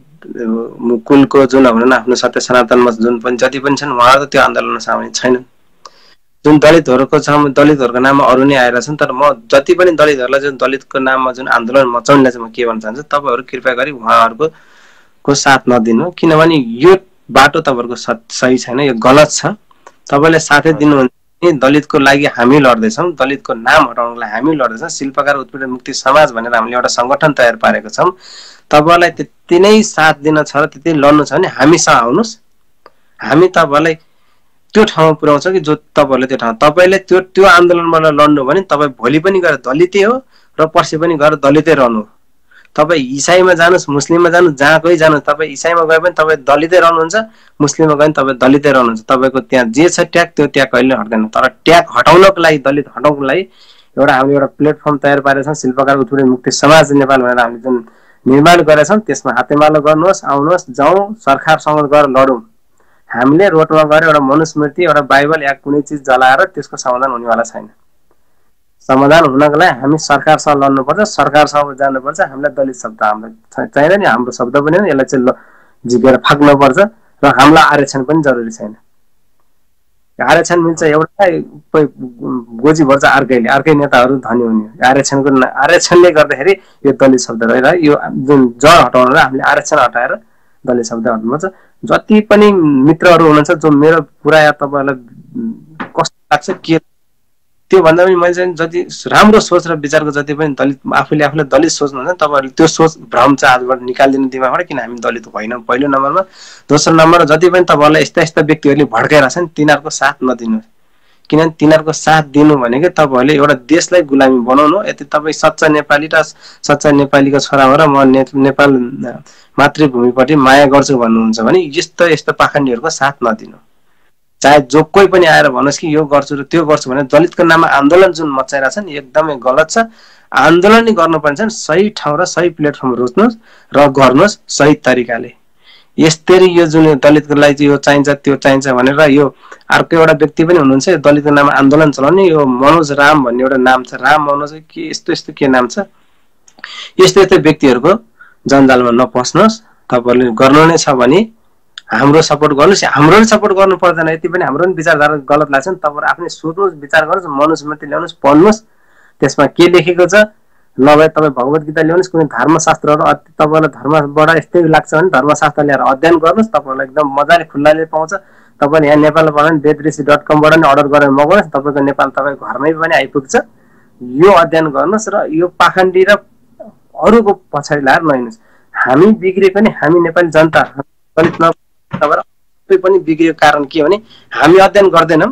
S2: कुलको जुन भनौँ न आफ्नो सत्य सनातनमा जुन पनि जति पनि छन् उहाँहरू त्यो आन्दोलनमा सामेल छैनन् जुन दलितहरूको छ दलितहरूको नाममा अरू नै आएर छन् तर म जति पनि दलितहरूलाई जुन दलितको नाममा जुन आन्दोलन मचाउनेलाई चाहिँ म के भन्न चाहन्छु तपाईँहरू कृपया गरी उहाँहरूको को साथ नदिनु किनभने यो बाटो तपाईँहरूको सही छैन यो गलत छ तपाईँले साथै दिनुहुन्छ दलितको लागि हामी लड्दैछौँ दलितको नाम हटाउनको लागि हामी लड्दैछौँ शिल्पकार उत्पीडन मुक्ति समाज भनेर हामीले एउटा सङ्गठन तयार पारेको छौँ तपाईँलाई त्यति नै साथ दिन छ र त्यति लड्नु छ भने हामीसँग आउनुहोस् हामी तपाईँलाई त्यो ठाउँमा पुर्याउँछौँ कि जो तपाईँहरूले त्यो ठाउँ तपाईँले त्यो त्यो आन्दोलनबाट लड्नु भने तपाईँ भोलि पनि गएर दलितै हो र पर्सि पनि गएर दलितै रहनु तपाईँ इसाईमा जानुहोस् मुस्लिममा जानुहोस् जहाँ कोही जानुहोस् तपाईँ इसाईमा गए पनि तपाईँ दलितै रहनुहुन्छ मुस्लिममा गए पनि तपाईँ दलितै रहनुहुन्छ तपाईँको त्यहाँ जे छ ट्याग त्यो ट्याग कहिले हट्दैन तर ट्याग हटाउनको लागि दलित हटाउनको लागि एउटा हामीले एउटा प्लेटफर्म तयार पारेका छौँ शिल्पकार उत्पीडन मुक्ति समाज नेपाल भनेर हामीले जुन निर्माण गरेका छौँ त्यसमा हातेमालो गर्नुहोस् आउनुहोस् जाउँ सरकारसँग गएर लडौँ हामीले रोडमा गएर एउटा मनुस्मृति एउटा बाइबल या कुनै चिज जलाएर त्यसको समाधान हुनेवाला छैन समाधान हुनको लागि हामी सरकारसँग लड्नुपर्छ सरकारसँग जानुपर्छ हामीलाई दलित शब्द हामीलाई चाहिँदैन नि हाम्रो शब्द पनि यसलाई चाहिँ झिकेर फाक्नुपर्छ र हामीलाई आरक्षण पनि जरुरी छैन आरक्षण मिल्छ एउटा गोजी भर्छ अर्कैले अर्कै नेताहरू धनी हुने आरक्षणको आरक्षणले गर्दाखेरि यो दलित शब्द रहेर यो जुन जड हटाउनलाई हामीले आरक्षण हटाएर दलित शब्द हटाउनुपर्छ जति पनि मित्रहरू हुनुहुन्छ जो मेरो कुरा या तपाईँहरूलाई कस्तो लाग्छ के त्यो भन्दा पनि मैले चाहिँ जति राम्रो सोच र विचारको जति पनि दलित आफूले आफूलाई दलित सोच्नुहुन्छ तपाईँहरूले त्यो सोच भ्रम चाहिँ आजबाट निकालिदिनु दिमागबाट किन हामी दलित होइनौँ पहिलो नम्बरमा दोस्रो नम्बर जति पनि तपाईँहरूलाई यस्ता यस्ता व्यक्तिहरूले भड्काइरहेको छ नि तिनीहरूको साथ नदिनु किनभने तिनीहरूको साथ दिनु भनेको तपाईँहरूले एउटा देशलाई गुलामी बनाउनु यति तपाईँ सच्चा नेपाली र सच्चा नेपालीको छोरा हो र म नेपाल मातृभूमिपट्टि माया गर्छु भन्नुहुन्छ भने यस्तो यस्तो पाखण्डीहरूको साथ नदिनु चाहे जो कोही पनि आएर भन्नुहोस् कि यो गर्छु र त्यो गर्छु भने दलितको नाममा आन्दोलन जुन मचाइरहेको छ नि एकदमै गलत छ आन्दोलन नै गर्नुपर्छ नि सही ठाउँ र सही प्लेटफर्म रोज्नुहोस् र गर्नुहोस् सही तरिकाले यसरी यो जुन दलितको लागि यो चाहिन्छ त्यो चाहिन्छ भनेर यो अर्को एउटा व्यक्ति पनि हुनुहुन्छ यो दलितको नाममा आन्दोलन चलाउने यो मनोज राम भन्ने एउटा नाम छ राम मनोज के यस्तो यस्तो के नाम छ यस्तो यस्तो व्यक्तिहरूको जन्जालमा नपस्नुहोस् तपाईँहरूले गर्नु नै छ भने हाम्रो सपोर्ट गर्नुहोस् हाम्रो नि सपोर्ट गर्नु पर्दैन यति पनि हाम्रो नि विचारधारा गलत लाग्छ नि तपाईँहरू आफ्नै सोच्नुहोस् विचार गर्नुहोस् मनुस्मृति ल्याउनुहोस् पढ्नुहोस् त्यसमा के लेखेको छ नभए तपाईँ भगवत गीता ल्याउनुहोस् कुनै धर्मशास्त्रहरू तपाईँलाई धर्मबाट यस्तै लाग्छ भने धर्मशास्त्र ल्याएर अध्ययन गर्नुहोस् तपाईँहरूलाई एकदम मजाले खुल्लाले पाउँछ तपाईँले यहाँ नेपालमा पढ्यो भने वेदऋषि डट कमबाट नि अर्डर गरेर मगाउनुहोस् तपाईँको नेपाल तपाईँको घरमै पनि आइपुग्छ यो अध्ययन गर्नुहोस् र यो पाखण्डी र अरूको पछाडि लाएर नहिँड्नुहोस् हामी बिग्रेको नि हामी नेपाली जनता दलित नभएर पनि बिग्रेको कारण के भने हामी अध्ययन गर्दैनौँ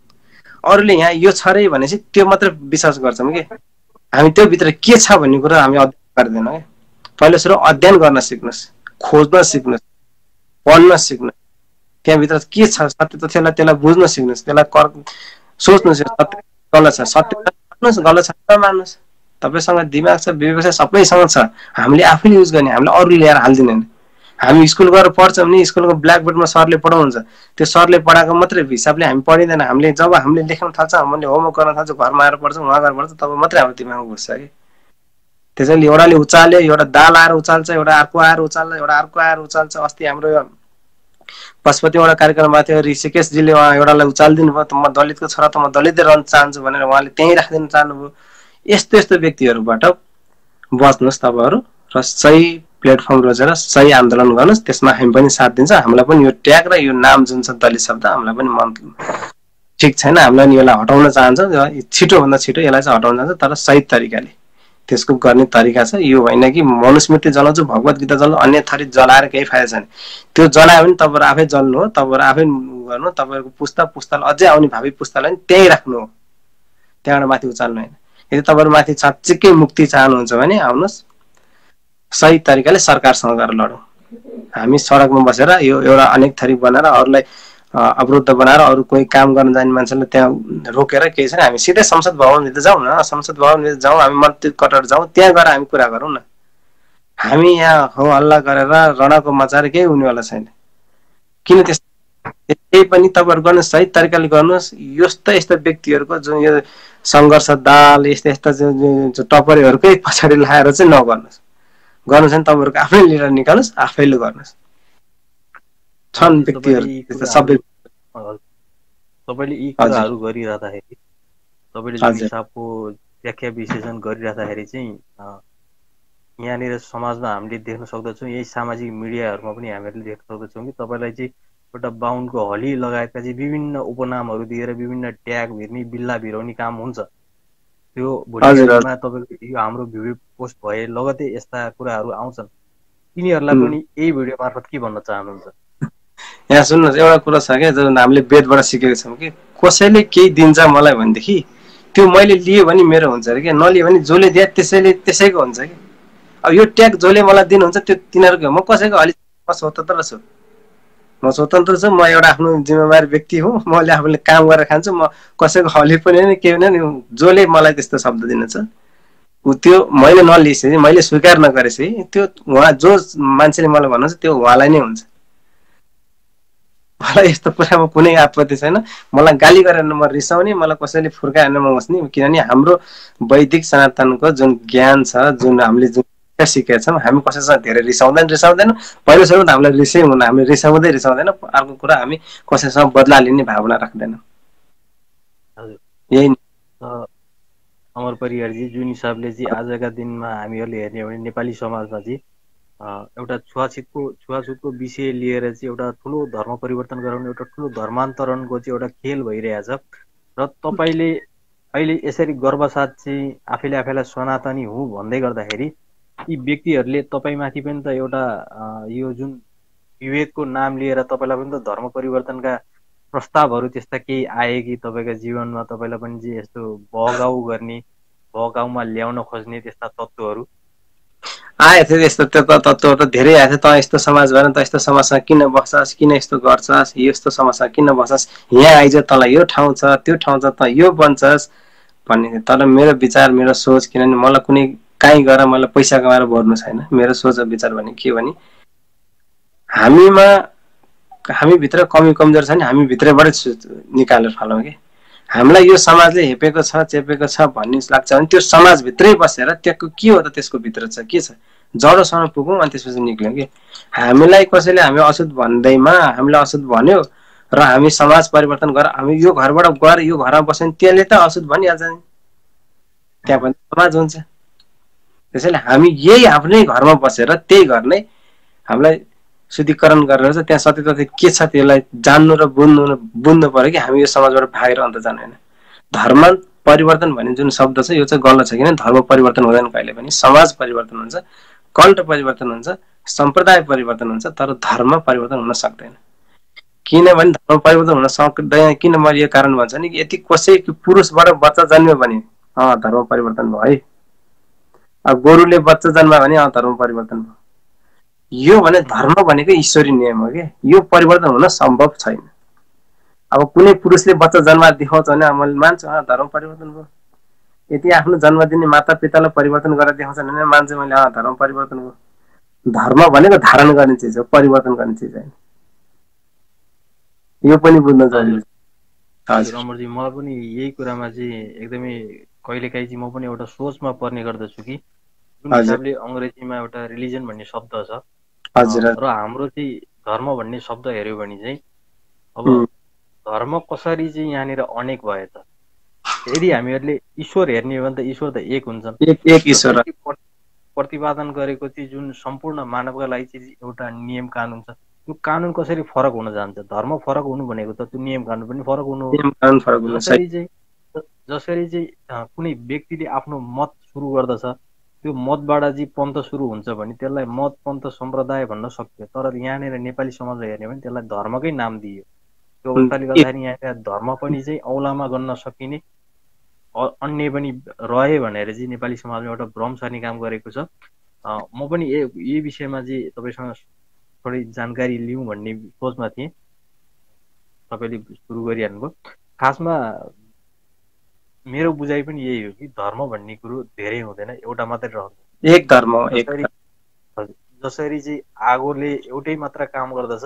S2: अरूले यहाँ यो छ रे भनेपछि त्यो मात्र विश्वास गर्छौँ कि हामी त्यो भित्र के छ भन्ने कुरा हामी अध्ययन गर्दैनौँ है पहिलो सुरु अध्ययन गर्न सिक्नुहोस् खोज्न सिक्नुहोस् पढ्न सिक्नुहोस् त्यहाँभित्र के छ सत्य तथ्यलाई त्यसलाई बुझ्न सिक्नुहोस् त्यसलाई सोच्नुहोस् सत्य गलत छ सत्य मान्नुहोस् गलत छ नमान्नुहोस् तपाईँसँग दिमाग छ विवेक छ सबैसँग छ हामीले आफैले युज गर्ने हामीले अरूले ल्याएर हालिदिँदैन हामी स्कुल गएर पढ्छौँ नि, स्कुलको ब्ल्याकबोर्डमा सरले पढाउनुहुन्छ, त्यो सरले पढाएको मात्रै हिसाबले हामी पढिँदैन। हामीले जब हामीले लेख्न थाल्छौँ, हामीले होमवर्क गर्न थाल्छौँ, घरमा आएर पढ्छौँ, उहाँ गएर पढ्छौँ, तब मात्रै हाम्रो दिमागमा घुस्छ कि। त्यसैले एउटाले उचाल्यो, एउटा दाल आएर उचाल्छ, एउटा अर्को आएर उचाल्छ, एउटा अर्को आएर उचाल्छ। अस्ति हाम्रो पशुपतिबाट कार्यक्रममा थियो, ऋषिकेशजीले उहाँ एउटालाई उचालिदिनु भयो, त म दलितको छोरा त म दलितै रहन चाहन्छु भनेर उहाँले त्यहीँ राखिदिन चाहनुभयो। यस्तो यस्तो व्यक्तिहरूबाट बच्नुहोस् तपाईँहरू र सही प्लेटफर्म रोजेर सही आन्दोलन गर्नुहोस्। त्यसमा हामी पनि साथ दिन्छ। हामीलाई पनि यो ट्याग र यो नाम जुन छ दलित शब्द हामीलाई पनि मन ठिक छैन, हामीलाई नि यसलाई हटाउन चाहन्छ, छिटोभन्दा छिटो यसलाई चाहिँ हटाउन चाहन्छ, तर सही तरिकाले त्यसको गर्ने तरिका छ। यो होइन कि मनुस्मृति जलाउँछु, भगवत गीता जलाउँछु, अन्य थरी जलाएर केही फाइदा छैन। त्यो जलायो भने तपाईँहरू आफै जल्नु हो, तपाईँहरू आफै गर्नु, तपाईँहरूको पुस्ता पुस्तालाई अझै आउने भावी पुस्तालाई पनि त्यहीँ राख्नु हो, त्यहाँबाट माथि उचाल्नु होइन। यदि तपाईँहरू माथि साँच्चीकै मुक्ति चाहनुहुन्छ भने आउनुहोस्, सही तरिकाले सरकारसँग गएर लडौँ। हामी सडकमा बसेर यो एउटा अनेक थरी बनाएर अरूलाई अवरुद्ध बनाएर अरू कोही काम गर्न जाने मान्छेलाई त्यहाँ रोकेर केही छैन। हामी सिधै संसद भवनभित्र जाउँ न, संसद भवनभित्र जाउँ, हामी मन्त्री कटर जाउँ, त्यहाँ गएर हामी कुरा गरौँ न। हामी यहाँ हो हल्ला गरेर रणाको मचाएर केही हुनेवाला छैन। किन त्यस्तो? त्यही पनि तपाईँहरू गर्नु सही तरिकाले गर्नुहोस्। यस्तो यस्तो व्यक्तिहरूको जुन यो सङ्घर्ष दाल यस्ता यस्ता जो टपरीहरूकै पछाडि लाएर चाहिँ नगर्नुहोस्। गर्नु छ भने तपाईँहरूको आफ्नै लिडर निकाल्नुहोस्, आफैले गर्नुहोस्। छन् व्यक्तिहरू सबै।
S1: तपाईँले यी कुराहरू गरिरहँदाखेरि, तपाईँले जुन हिसाबको व्याख्या विश्लेषण गरिरहँदाखेरि चाहिँ यहाँनिर समाजमा हामीले देख्न सक्दछौँ, यही सामाजिक मिडियाहरूमा पनि हामीहरूले देख्न सक्दछौँ कि तपाईँलाई चाहिँ एउटा बाहुनको हली लगायतका चाहिँ विभिन्न उपनामहरू दिएर विभिन्न ट्याग भिर्ने बिल्ला भिराउने काम हुन्छ। त्यो भोलिमा तपाईँको यो हाम्रो भिडियो पोस्ट भए लगतै यस्ता कुराहरू आउँछन्। तिनीहरूलाई पनि यही भिडियो मार्फत के भन्न चाहनुहुन्छ?
S2: यहाँ सुन्नुहोस्, एउटा कुरा छ क्या, जुन हामीले वेदबाट सिकेको छौँ कि कसैले केही दिन्छ मलाई भनेदेखि त्यो मैले लियो भने मेरो हुन्छ अरे क्या, नलियो भने जसले दिए त्यसैले त्यसैको हुन्छ कि। अब यो ट्याग जसले मलाई दिनुहुन्छ त्यो तिनीहरूको, म कसैको अलि म स्वतन्त्र छु, म स्वतन्त्र छु, म एउटा आफ्नो जिम्मेवारी व्यक्ति हुँ, मैले आफूले काम गरेर खान्छु, म कसैको हली पनि होइन केही होइन। जसले मलाई त्यस्तो शब्द दिनुहुन्छ त्यो मैले नलिएपछि, मैले स्वीकार नगरेपछि त्यो उहाँ जो मान्छेले मलाई भन्नुहुन्छ त्यो उहाँलाई नै हुन्छ। मलाई यस्तो कुरामा कुनै आपत्ति छैन। मलाई गाली गरेर म रिसाउने, मलाई कसैले फुर्काएर म बस्ने, किनभने हाम्रो वैदिक सनातनको जुन ज्ञान छ, जुन हामीले जुन सिकेका छौँ, हामी कसैसँग धेरै रिसाउँदैन रिसाउँदैन पहिलो सुरु त हामीलाई रिसै हुन, हामीले रिसाउँदै रिसाउँदैन। अर्को कुरा हामी कसैसँग बदला लिने भावना राख्दैनौँ। यही
S1: अमर परियारजी, जुन हिसाबले चाहिँ आजका दिनमा हामीहरूले हेर्ने हो भने नेपाली समाजमा चाहिँ एउटा छुवाछुतको छुवाछुतको विषय लिएर चाहिँ एउटा ठुलो धर्म परिवर्तन गराउने एउटा ठुलो धर्मान्तरणको चाहिँ एउटा खेल भइरहेछ। र तपाईँले अहिले यसरी गर्वसाथ चाहिँ आफैले आफैलाई सनातनी हुँ भन्दै गर्दाखेरि यी व्यक्तिहरूले तपाईँमाथि पनि त एउटा यो जुन विवेकको नाम लिएर तपाईँलाई पनि त धर्म परिवर्तनका प्रस्तावहरू त्यस्ता केही आए कि तपाईँको जीवनमा तपाईँलाई पनि चाहिँ यस्तो भगाउ गर्ने, भगाउमा ल्याउन खोज्ने त्यस्ता तत्त्वहरू
S2: आएको थियो? यस्तो त्यो तत्त्वहरू त धेरै आएको थियो। त यस्तो समाज भएर त यस्तो समाजसँग किन बस्छस्, किन यस्तो गर्छस्, यस्तो समाजसँग किन बस्छस्, यहाँ आइज तँलाई यो ठाउँ छ त्यो ठाउँ छ त यो बन्छस् भन्ने। तर मेरो विचार मेरो सोच, किनभने मलाई कुनै कहीँ गएर मलाई पैसा कमाएर भर्नु छैन। मेरो सोच विचार भने के भने हामीमा हामीभित्र कमी कमजोर छ नि हामी भित्रबाटै निकालेर फालौँ कि। हामीलाई यो समाजले हेपेको छ चेपेको छ भन्ने लाग्छ भने त्यो समाजभित्रै बसेर त्यहाँको के हो त, त्यसको भित्र छ के छ, जडोसम्म पुगौँ अनि त्यसपछि निक्ल्यौँ कि। हामीलाई कसैले हामी अशुद्ध भन्दैमा हामीलाई अशुद्ध भन्यो र हामी समाज परिवर्तन गरेर हामी यो घरबाट गएर यो घरमा बस्यो भने त्यसले त अशुद्ध भनिहाल्छ नि, त्यहाँ पनि समाज हुन्छ। त्यसैले हामी यही आफ्नै घरमा बसेर त्यही घर नै हामीलाई शुद्धिकरण गरेर चाहिँ त्यहाँ सत्य तथ्य के छ त्यसलाई जान्नु र बुझ्नु बुझ्नु पर्यो कि हामी यो समाजबाट भागेर अन्त जानु होइन। धर्म परिवर्तन भन्ने जुन शब्द छ यो चाहिँ गलत छ, किन धर्म परिवर्तन हुँदैन कहिले पनि। समाज परिवर्तन हुन्छ, कल्ट परिवर्तन हुन्छ, सम्प्रदाय परिवर्तन हुन्छ, तर धर्म परिवर्तन हुन सक्दैन। किनभने धर्म परिवर्तन हुन सक्दैन किन मैले यो कारण भन्छु नि, यदि कसै पुरुषबाट बच्चा जन्म्यो भने अँ धर्म परिवर्तन भयो है, अब गोरुले बच्चा जन्मा भने अँ धर्म परिवर्तन भयो। यो भने धर्म भनेको ईश्वरी नियम हो कि, यो परिवर्तन हुन सम्भव छैन। अब कुनै पुरुषले बच्चा जन्मा देखाउँछ भने मैले मान्छु अँ धर्म परिवर्तन भयो। यदि आफ्नो जन्म दिने माता पितालाई परिवर्तन गरेर देखाउँछ भने मान्छे मैले अँ धर्म परिवर्तन भयो। धर्म भनेको धारण गर्ने चिज हो, परिवर्तन गर्ने चिज होइन। यो पनि बुझ्न जरुरी छ।
S1: हजुर अमरजी, मलाई पनि यही कुरामा चाहिँ एकदमै कहिलेकाहीँ चाहिँ म पनि एउटा सोचमा पर्ने गर्दछु कि जुन हिसाबले अङ्ग्रेजीमा एउटा रिलिजन भन्ने शब्द छ र हाम्रो चाहिँ धर्म भन्ने शब्द हेऱ्यो भने चाहिँ अब धर्म कसरी चाहिँ यहाँनिर अनेक भयो त? यदि हामीहरूले ईश्वर हेर्ने हो भने त ईश्वर त एक हुन्छन्।
S2: एक ईश्वर
S1: प्रतिपादन गरेको चाहिँ जुन सम्पूर्ण मानवका लागि चाहिँ एउटा नियम कानुन छ, त्यो कानुन कसरी फरक हुन जान्छ? धर्म फरक हुनु भनेको त त्यो नियम कानुन पनि फरक हुनु हो। जसरी चाहिँ जसरी चाहिँ कुनै व्यक्तिले आफ्नो मत सुरु गर्दछ, त्यो मतबाट चाहिँ पन्थ सुरु हुन्छ भने त्यसलाई मत पन्थ सम्प्रदाय भन्न सक्यो। तर यहाँनिर नेपाली समाजमा हेर्ने भने त्यसलाई धर्मकै नाम दियो। त्यो अवस्थाले गर्दाखेरि यहाँ धर्म पनि चाहिँ औलामा गन्न सकिने अन्य पनि रहे भनेर चाहिँ नेपाली समाजमा एउटा भ्रम सर्ने काम गरेको छ। म पनि यही विषयमा चाहिँ तपाईँसँग थोरै जानकारी लिउँ भन्ने सोचमा थिएँ। तपाईँले सुरु गरिहाल्नुभयो। खासमा मेरो बुझाइ पनि यही हो कि धर्म भन्ने कुरो धेरै हुँदैन, एउटा मात्रै रहन्छ।
S2: एक धर्म हो।
S1: जसरी जसरी चाहिँ आगोले एउटै मात्र काम गर्दछ,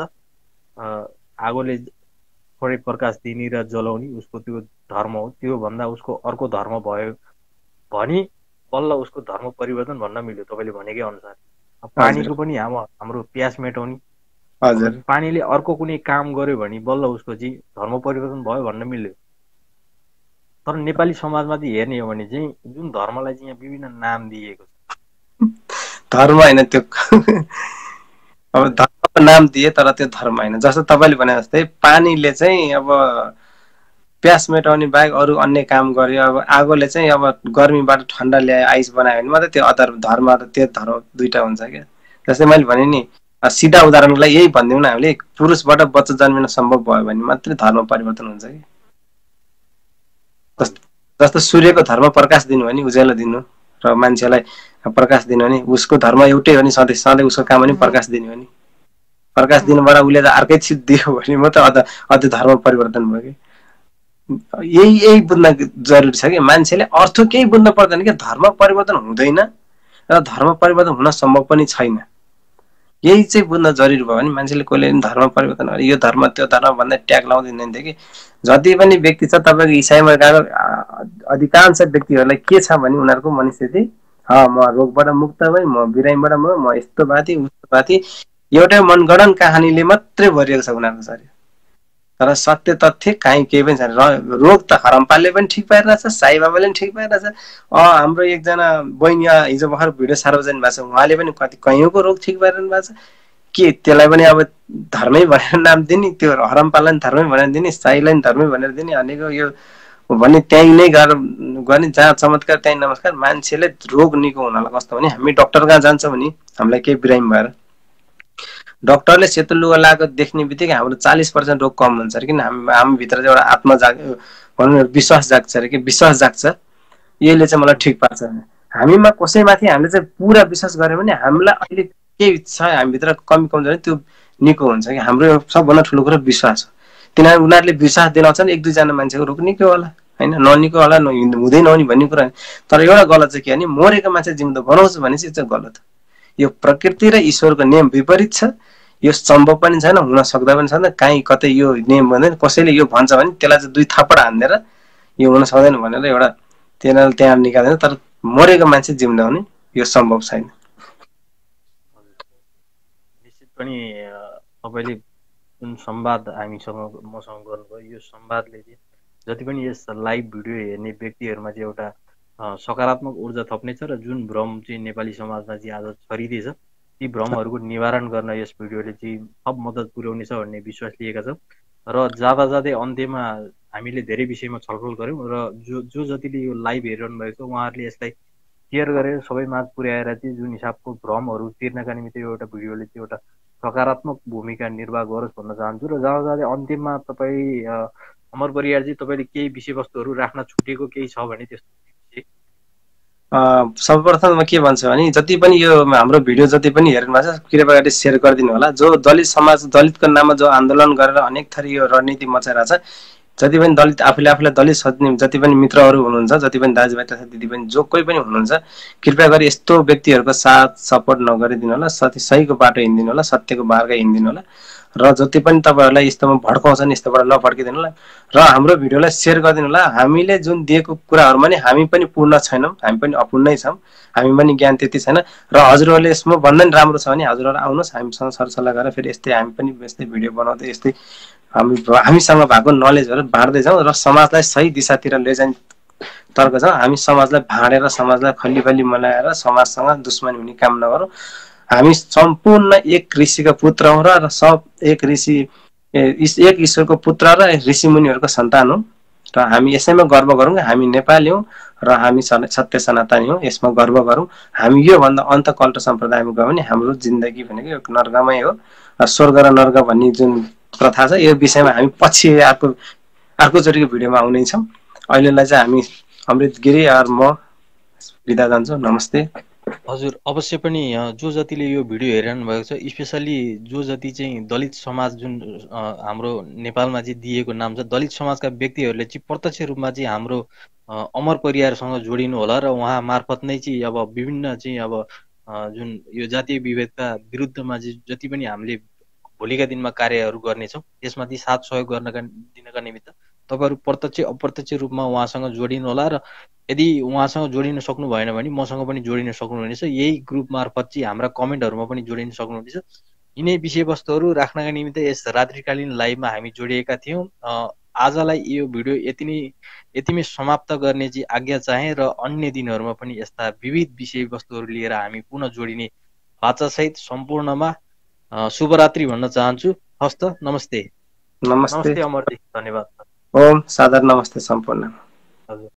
S1: आगोले थोरै प्रकाश दिने र जलाउने उसको त्यो धर्म हो। त्यो भन्दा उसको अर्को धर्म भयो भने बल्ल उसको धर्म परिवर्तन भन्न मिल्यो तपाईँले भनेकै अनुसार। पानीको पनि हाम्रो हाम्रो प्यास मेटाउने, पानीले अर्को कुनै काम गर्यो भने बल्ल उसको चाहिँ धर्म परिवर्तन भयो भन्न मिल्यो। तर नेपाली समाजमा चाहिँ हेर्ने हो भने चाहिँ जुन धर्मलाई चाहिँ यहाँ विभिन्न नाम दिएको छ,
S2: धर्म होइन त्यो। अब धर्मको नाम दिए तर त्यो धर्म होइन। जस्तो तपाईँले भने जस्तै पानीले चाहिँ अब प्यास मेटाउने बाहेक अरू अन्य काम गर्यो। अब आगोले चाहिँ अब गर्मीबाट ठन्डा ल्यायो, आइस बनायो भने मात्रै त्यो अदर धर्म र त्यो धर्म दुईटा हुन्छ क्या। जस्तै मैले भने नि, सिधा उदाहरणको लागि यही भनिदिउँ न, हामीले पुरुषबाट बच्चा जन्मिन सम्भव भयो भने मात्रै धर्म परिवर्तन हुन्छ कि। जस्तो सूर्यको धर्म प्रकाश दिनु भने उज्यालो दिनु र मान्छेलाई प्रकाश दिनु भने उसको धर्म एउटै हो नि, सधैँ सधैँ उसको काम पनि प्रकाश दिनु हो नि। प्रकाश दिनुबाट उसले अर्कै चिज दियो भने मात्रै अझ अझ धर्म परिवर्तन भयो कि। यही यही बुझ्न जरुरी छ कि मान्छेले अर्थ केही बुझ्न पर्दैन कि धर्म परिवर्तन हुँदैन र धर्म परिवर्तन हुन सम्भव पनि छैन। यही चाहिँ बुझ्न जरुरी भयो भने मान्छेले कहिले पनि धर्म परिवर्तन गर्ने यो धर्म त्यो धर्म भन्दा ट्याग लाउँदैन थियो कि। जति पनि व्यक्ति छ तपाईँको इसाईमा गएको अधिकांश व्यक्तिहरूलाई के छ भने उनीहरूको मनस्थिति, ह म रोगबाट मुक्त भएँ, म बिरामीबाट म म यस्तो बाथी उस्तो बाथी, एउटै मनगढन कहानीले मात्रै भरिएको छ उनीहरूको शरीर। तर सत्य तथ्य काहीँ केही पनि छैन। रोग त हरम्पाले पनि ठिक पाइरहेछ, साई बाबाले पनि ठिक पाइरहेछ। अँ हाम्रो एकजना बहिनी हिजो भर्खर भिडियो सार्वजनिक भएको छ, उहाँले पनि कति कैयौँको रोग ठिक पाइरहनु भएको छ। के त्यसलाई पनि अब धर्मै भनेर नाम दिने, त्यो हरम्पालाई धर्मै भनेर दिने, साईलाई धर्मै भनेर दिने भनेको यो भने त्यहीँ नै गएर गर्ने, जहाँ चमत्कार त्यहीँ नमस्कार। मान्छेले रोग निको हुनलाई कस्तो भने हामी डक्टर कहाँ जान्छौँ भने हामीलाई केही बिरामी भएर डक्टरले सेतो लुगा लगाएको देख्ने बित्तिकै हाम्रो चालिस पर्सेन्ट रोग कम हुन्छ अरे। किन हामी हामी भित्र चाहिँ एउटा आत्मा जाग भनौँ विश्वास जाग्छ अरे कि, विश्वास जाग्छ। यसले चाहिँ मलाई ठिक पार्छ। हामीमा कसैमाथि हामीले चाहिँ पुरा विश्वास गऱ्यौँ भने हामीलाई अहिले केही छ हामीभित्र कमी कमजोरी त्यो निको हुन्छ कि। हाम्रो सबभन्दा ठुलो कुरो विश्वास हो। किनभने उनीहरूले विश्वास दिलाउँछन् एक दुईजना मान्छेको रोग निको होला, होइन ननिको होला, हुँदैन नि भन्ने कुरा। तर एउटा गलत चाहिँ के भने मरेको मान्छे जिउँदो बनाउँछ भने चाहिँ चाहिँ गलत हो। यो प्रकृति र ईश्वरको नियम विपरीत छ। यो सम्भव पनि छैन, हुन सक्दा पनि छैन। काहीँ कतै यो नियम भन्दैन, कसैले यो भन्छ भने त्यसलाई चाहिँ दुई थप्पड हान्दिएर यो हुन सक्दैन भनेर एउटा त्यसलाई त्यहाँ निकाल्दैन। तर मरेको मान्छे जिउँदाउने यो सम्भव छैन।
S1: निश्चित पनि तपाईँले जुन संवाद हामीसँग मसँग गर्नुभयो, यो संवादले चाहिँ जति पनि यस लाइभ भिडियो हेर्ने व्यक्तिहरूमा चाहिँ एउटा सकारात्मक ऊर्जा थप्नेछ र जुन भ्रम चाहिँ नेपाली समाजमा चाहिँ आज छरिँदैछ ती भ्रमहरूको निवारण गर्न यस भिडियोले चाहिँ थप मद्दत पुर्याउनेछ भन्ने विश्वास लिएका छौँ। र जाँदा जाँदै अन्त्यमा हामीले धेरै विषयमा छलफल गऱ्यौँ र जो जो जतिले यो लाइभ हेरिरहनु भएको छ उहाँहरूले यसलाई सेयर गरेर सबै माझ पुर्याएर चाहिँ जुन हिसाबको भ्रमहरू तिर्नका निमित्त एउटा भिडियोले चाहिँ एउटा सकारात्मक भूमिका निर्वाह गरोस् भन्न चाहन्छु। र जाँदा जाँदै अन्त्यमा तपाईँ अमर परियारजी, तपाईँले केही विषयवस्तुहरू राख्न छुटेको केही छ भने त्यस्तो?
S2: सर्वप्रथम म के भन्छु भने जति पनि यो हाम्रो भिडियो जति पनि हेर्नु भएको छ कृपया गरी सेयर गरिदिनु होला। जो दलित समाज दलितको नाममा जो आन्दोलन गरेर अनेक थरी यो रणनीति मचाइरहेको छ जति पनि दलित आफूले आफूलाई दलित सोच्ने जति पनि मित्रहरू हुनुहुन्छ, जति पनि दाजुभाइ तथा दिदीबहिनी जो कोही पनि हुनुहुन्छ, कृपया गरी यस्तो व्यक्तिहरूको साथ सपोर्ट नगरिदिनु होला, सती सहीको बाटो हिँडिदिनु होला, सत्यको मार्ग हिँडिदिनु होला। र जति पनि तपाईँहरूलाई यस्तोमा भड्काउँछन् यस्तोबाट नभड्किदिनु होला र हाम्रो भिडियोलाई सेयर गरिदिनु होला। हामीले जुन दिएको कुराहरूमा नि हामी पनि पूर्ण छैनौँ, हामी पनि अपूर्णै छौँ, हामी पनि ज्ञान त्यति छैन। र हजुरहरूले यसमा भन्दा नि राम्रो छ भने हजुरहरू आउनुहोस्, हामीसँग सरसल्लाह गरेर फेरि यस्तै हामी पनि यस्तै भिडियो बनाउँदै यस्तै हामी हामीसँग भएको नलेजहरू बाँड्दै जाउँ र समाजलाई सही दिशातिर लैजाने तर्क छ। हामी समाजलाई भाँडेर समाजलाई खल्ली खल्ली बनाएर समाजसँग दुश्मनी हुने काम नगरौँ। हामी सम्पूर्ण एक ऋषिका पुत्र हौँ र सब एक ऋषि एक ईश्वरको पुत्र र ऋषि मुनिहरूको सन्तान हौँ र हामी यसैमा गर्व गरौँ। हामी नेपाली हौँ र हामी सत्य सनातनी हौँ, यसमा गर्व गरौँ। हामी योभन्दा अन्त कल्ट सम्प्रदायमा गयो भने हाम्रो जिन्दगी भनेको एक नर्कमै हो। स्वर्ग र नर्क भन्ने जुन प्रथा छ यो विषयमा हामी पछि अर्को अर्कोचोटिको भिडियोमा आउनेछौँ। अहिलेलाई चाहिँ हामी अमृत गिरी और म बिदा जान्छौँ। नमस्ते।
S1: हजुर अवश्य पनि जो जतिले यो भिडियो हेरिरहनु भएको छ, स्पेसल्ली जो जति चाहिँ दलित समाज जुन हाम्रो नेपालमा चाहिँ दिएको नाम छ, दलित समाजका व्यक्तिहरूले चाहिँ प्रत्यक्ष रूपमा चाहिँ हाम्रो अमर परिवारसँग जोडिनु होला र उहाँ मार्फत नै चाहिँ अब विभिन्न चाहिँ अब जुन यो जातीय विभेदका विरुद्धमा चाहिँ जति पनि हामीले भोलिका दिनमा कार्यहरू गर्नेछौँ त्यसमा चाहिँ साथ सहयोग गर्नका दिनका निमित्त तपाईँहरू प्रत्यक्ष अप्रत्यक्ष रूपमा उहाँसँग जोडिनु होला र यदि उहाँसँग जोडिन सक्नु भएन भने मसँग पनि जोडिन सक्नुहुनेछ। यही ग्रुप मार्फत चाहिँ हाम्रा कमेन्टहरूमा पनि जोडिन सक्नुहुनेछ। यिनै विषयवस्तुहरू राख्नका निमित्त यस रात्रिकालीन लाइभमा हामी जोडिएका थियौँ। आजलाई यो भिडियो यति नै यतिमै समाप्त गर्ने चाहिँ आज्ञा चाहे र अन्य दिनहरूमा पनि यस्ता विविध विषयवस्तुहरू लिएर हामी पुनः जोडिने बाचासहित सम्पूर्णमा शुभरात्रि भन्न चाहन्छु। हस्त नमस्ते।
S2: नमस्ते
S1: नमस्ते अमरजी, धन्यवाद।
S2: ओम सादर नमस्ते सम्पूर्ण।
S1: हजुर।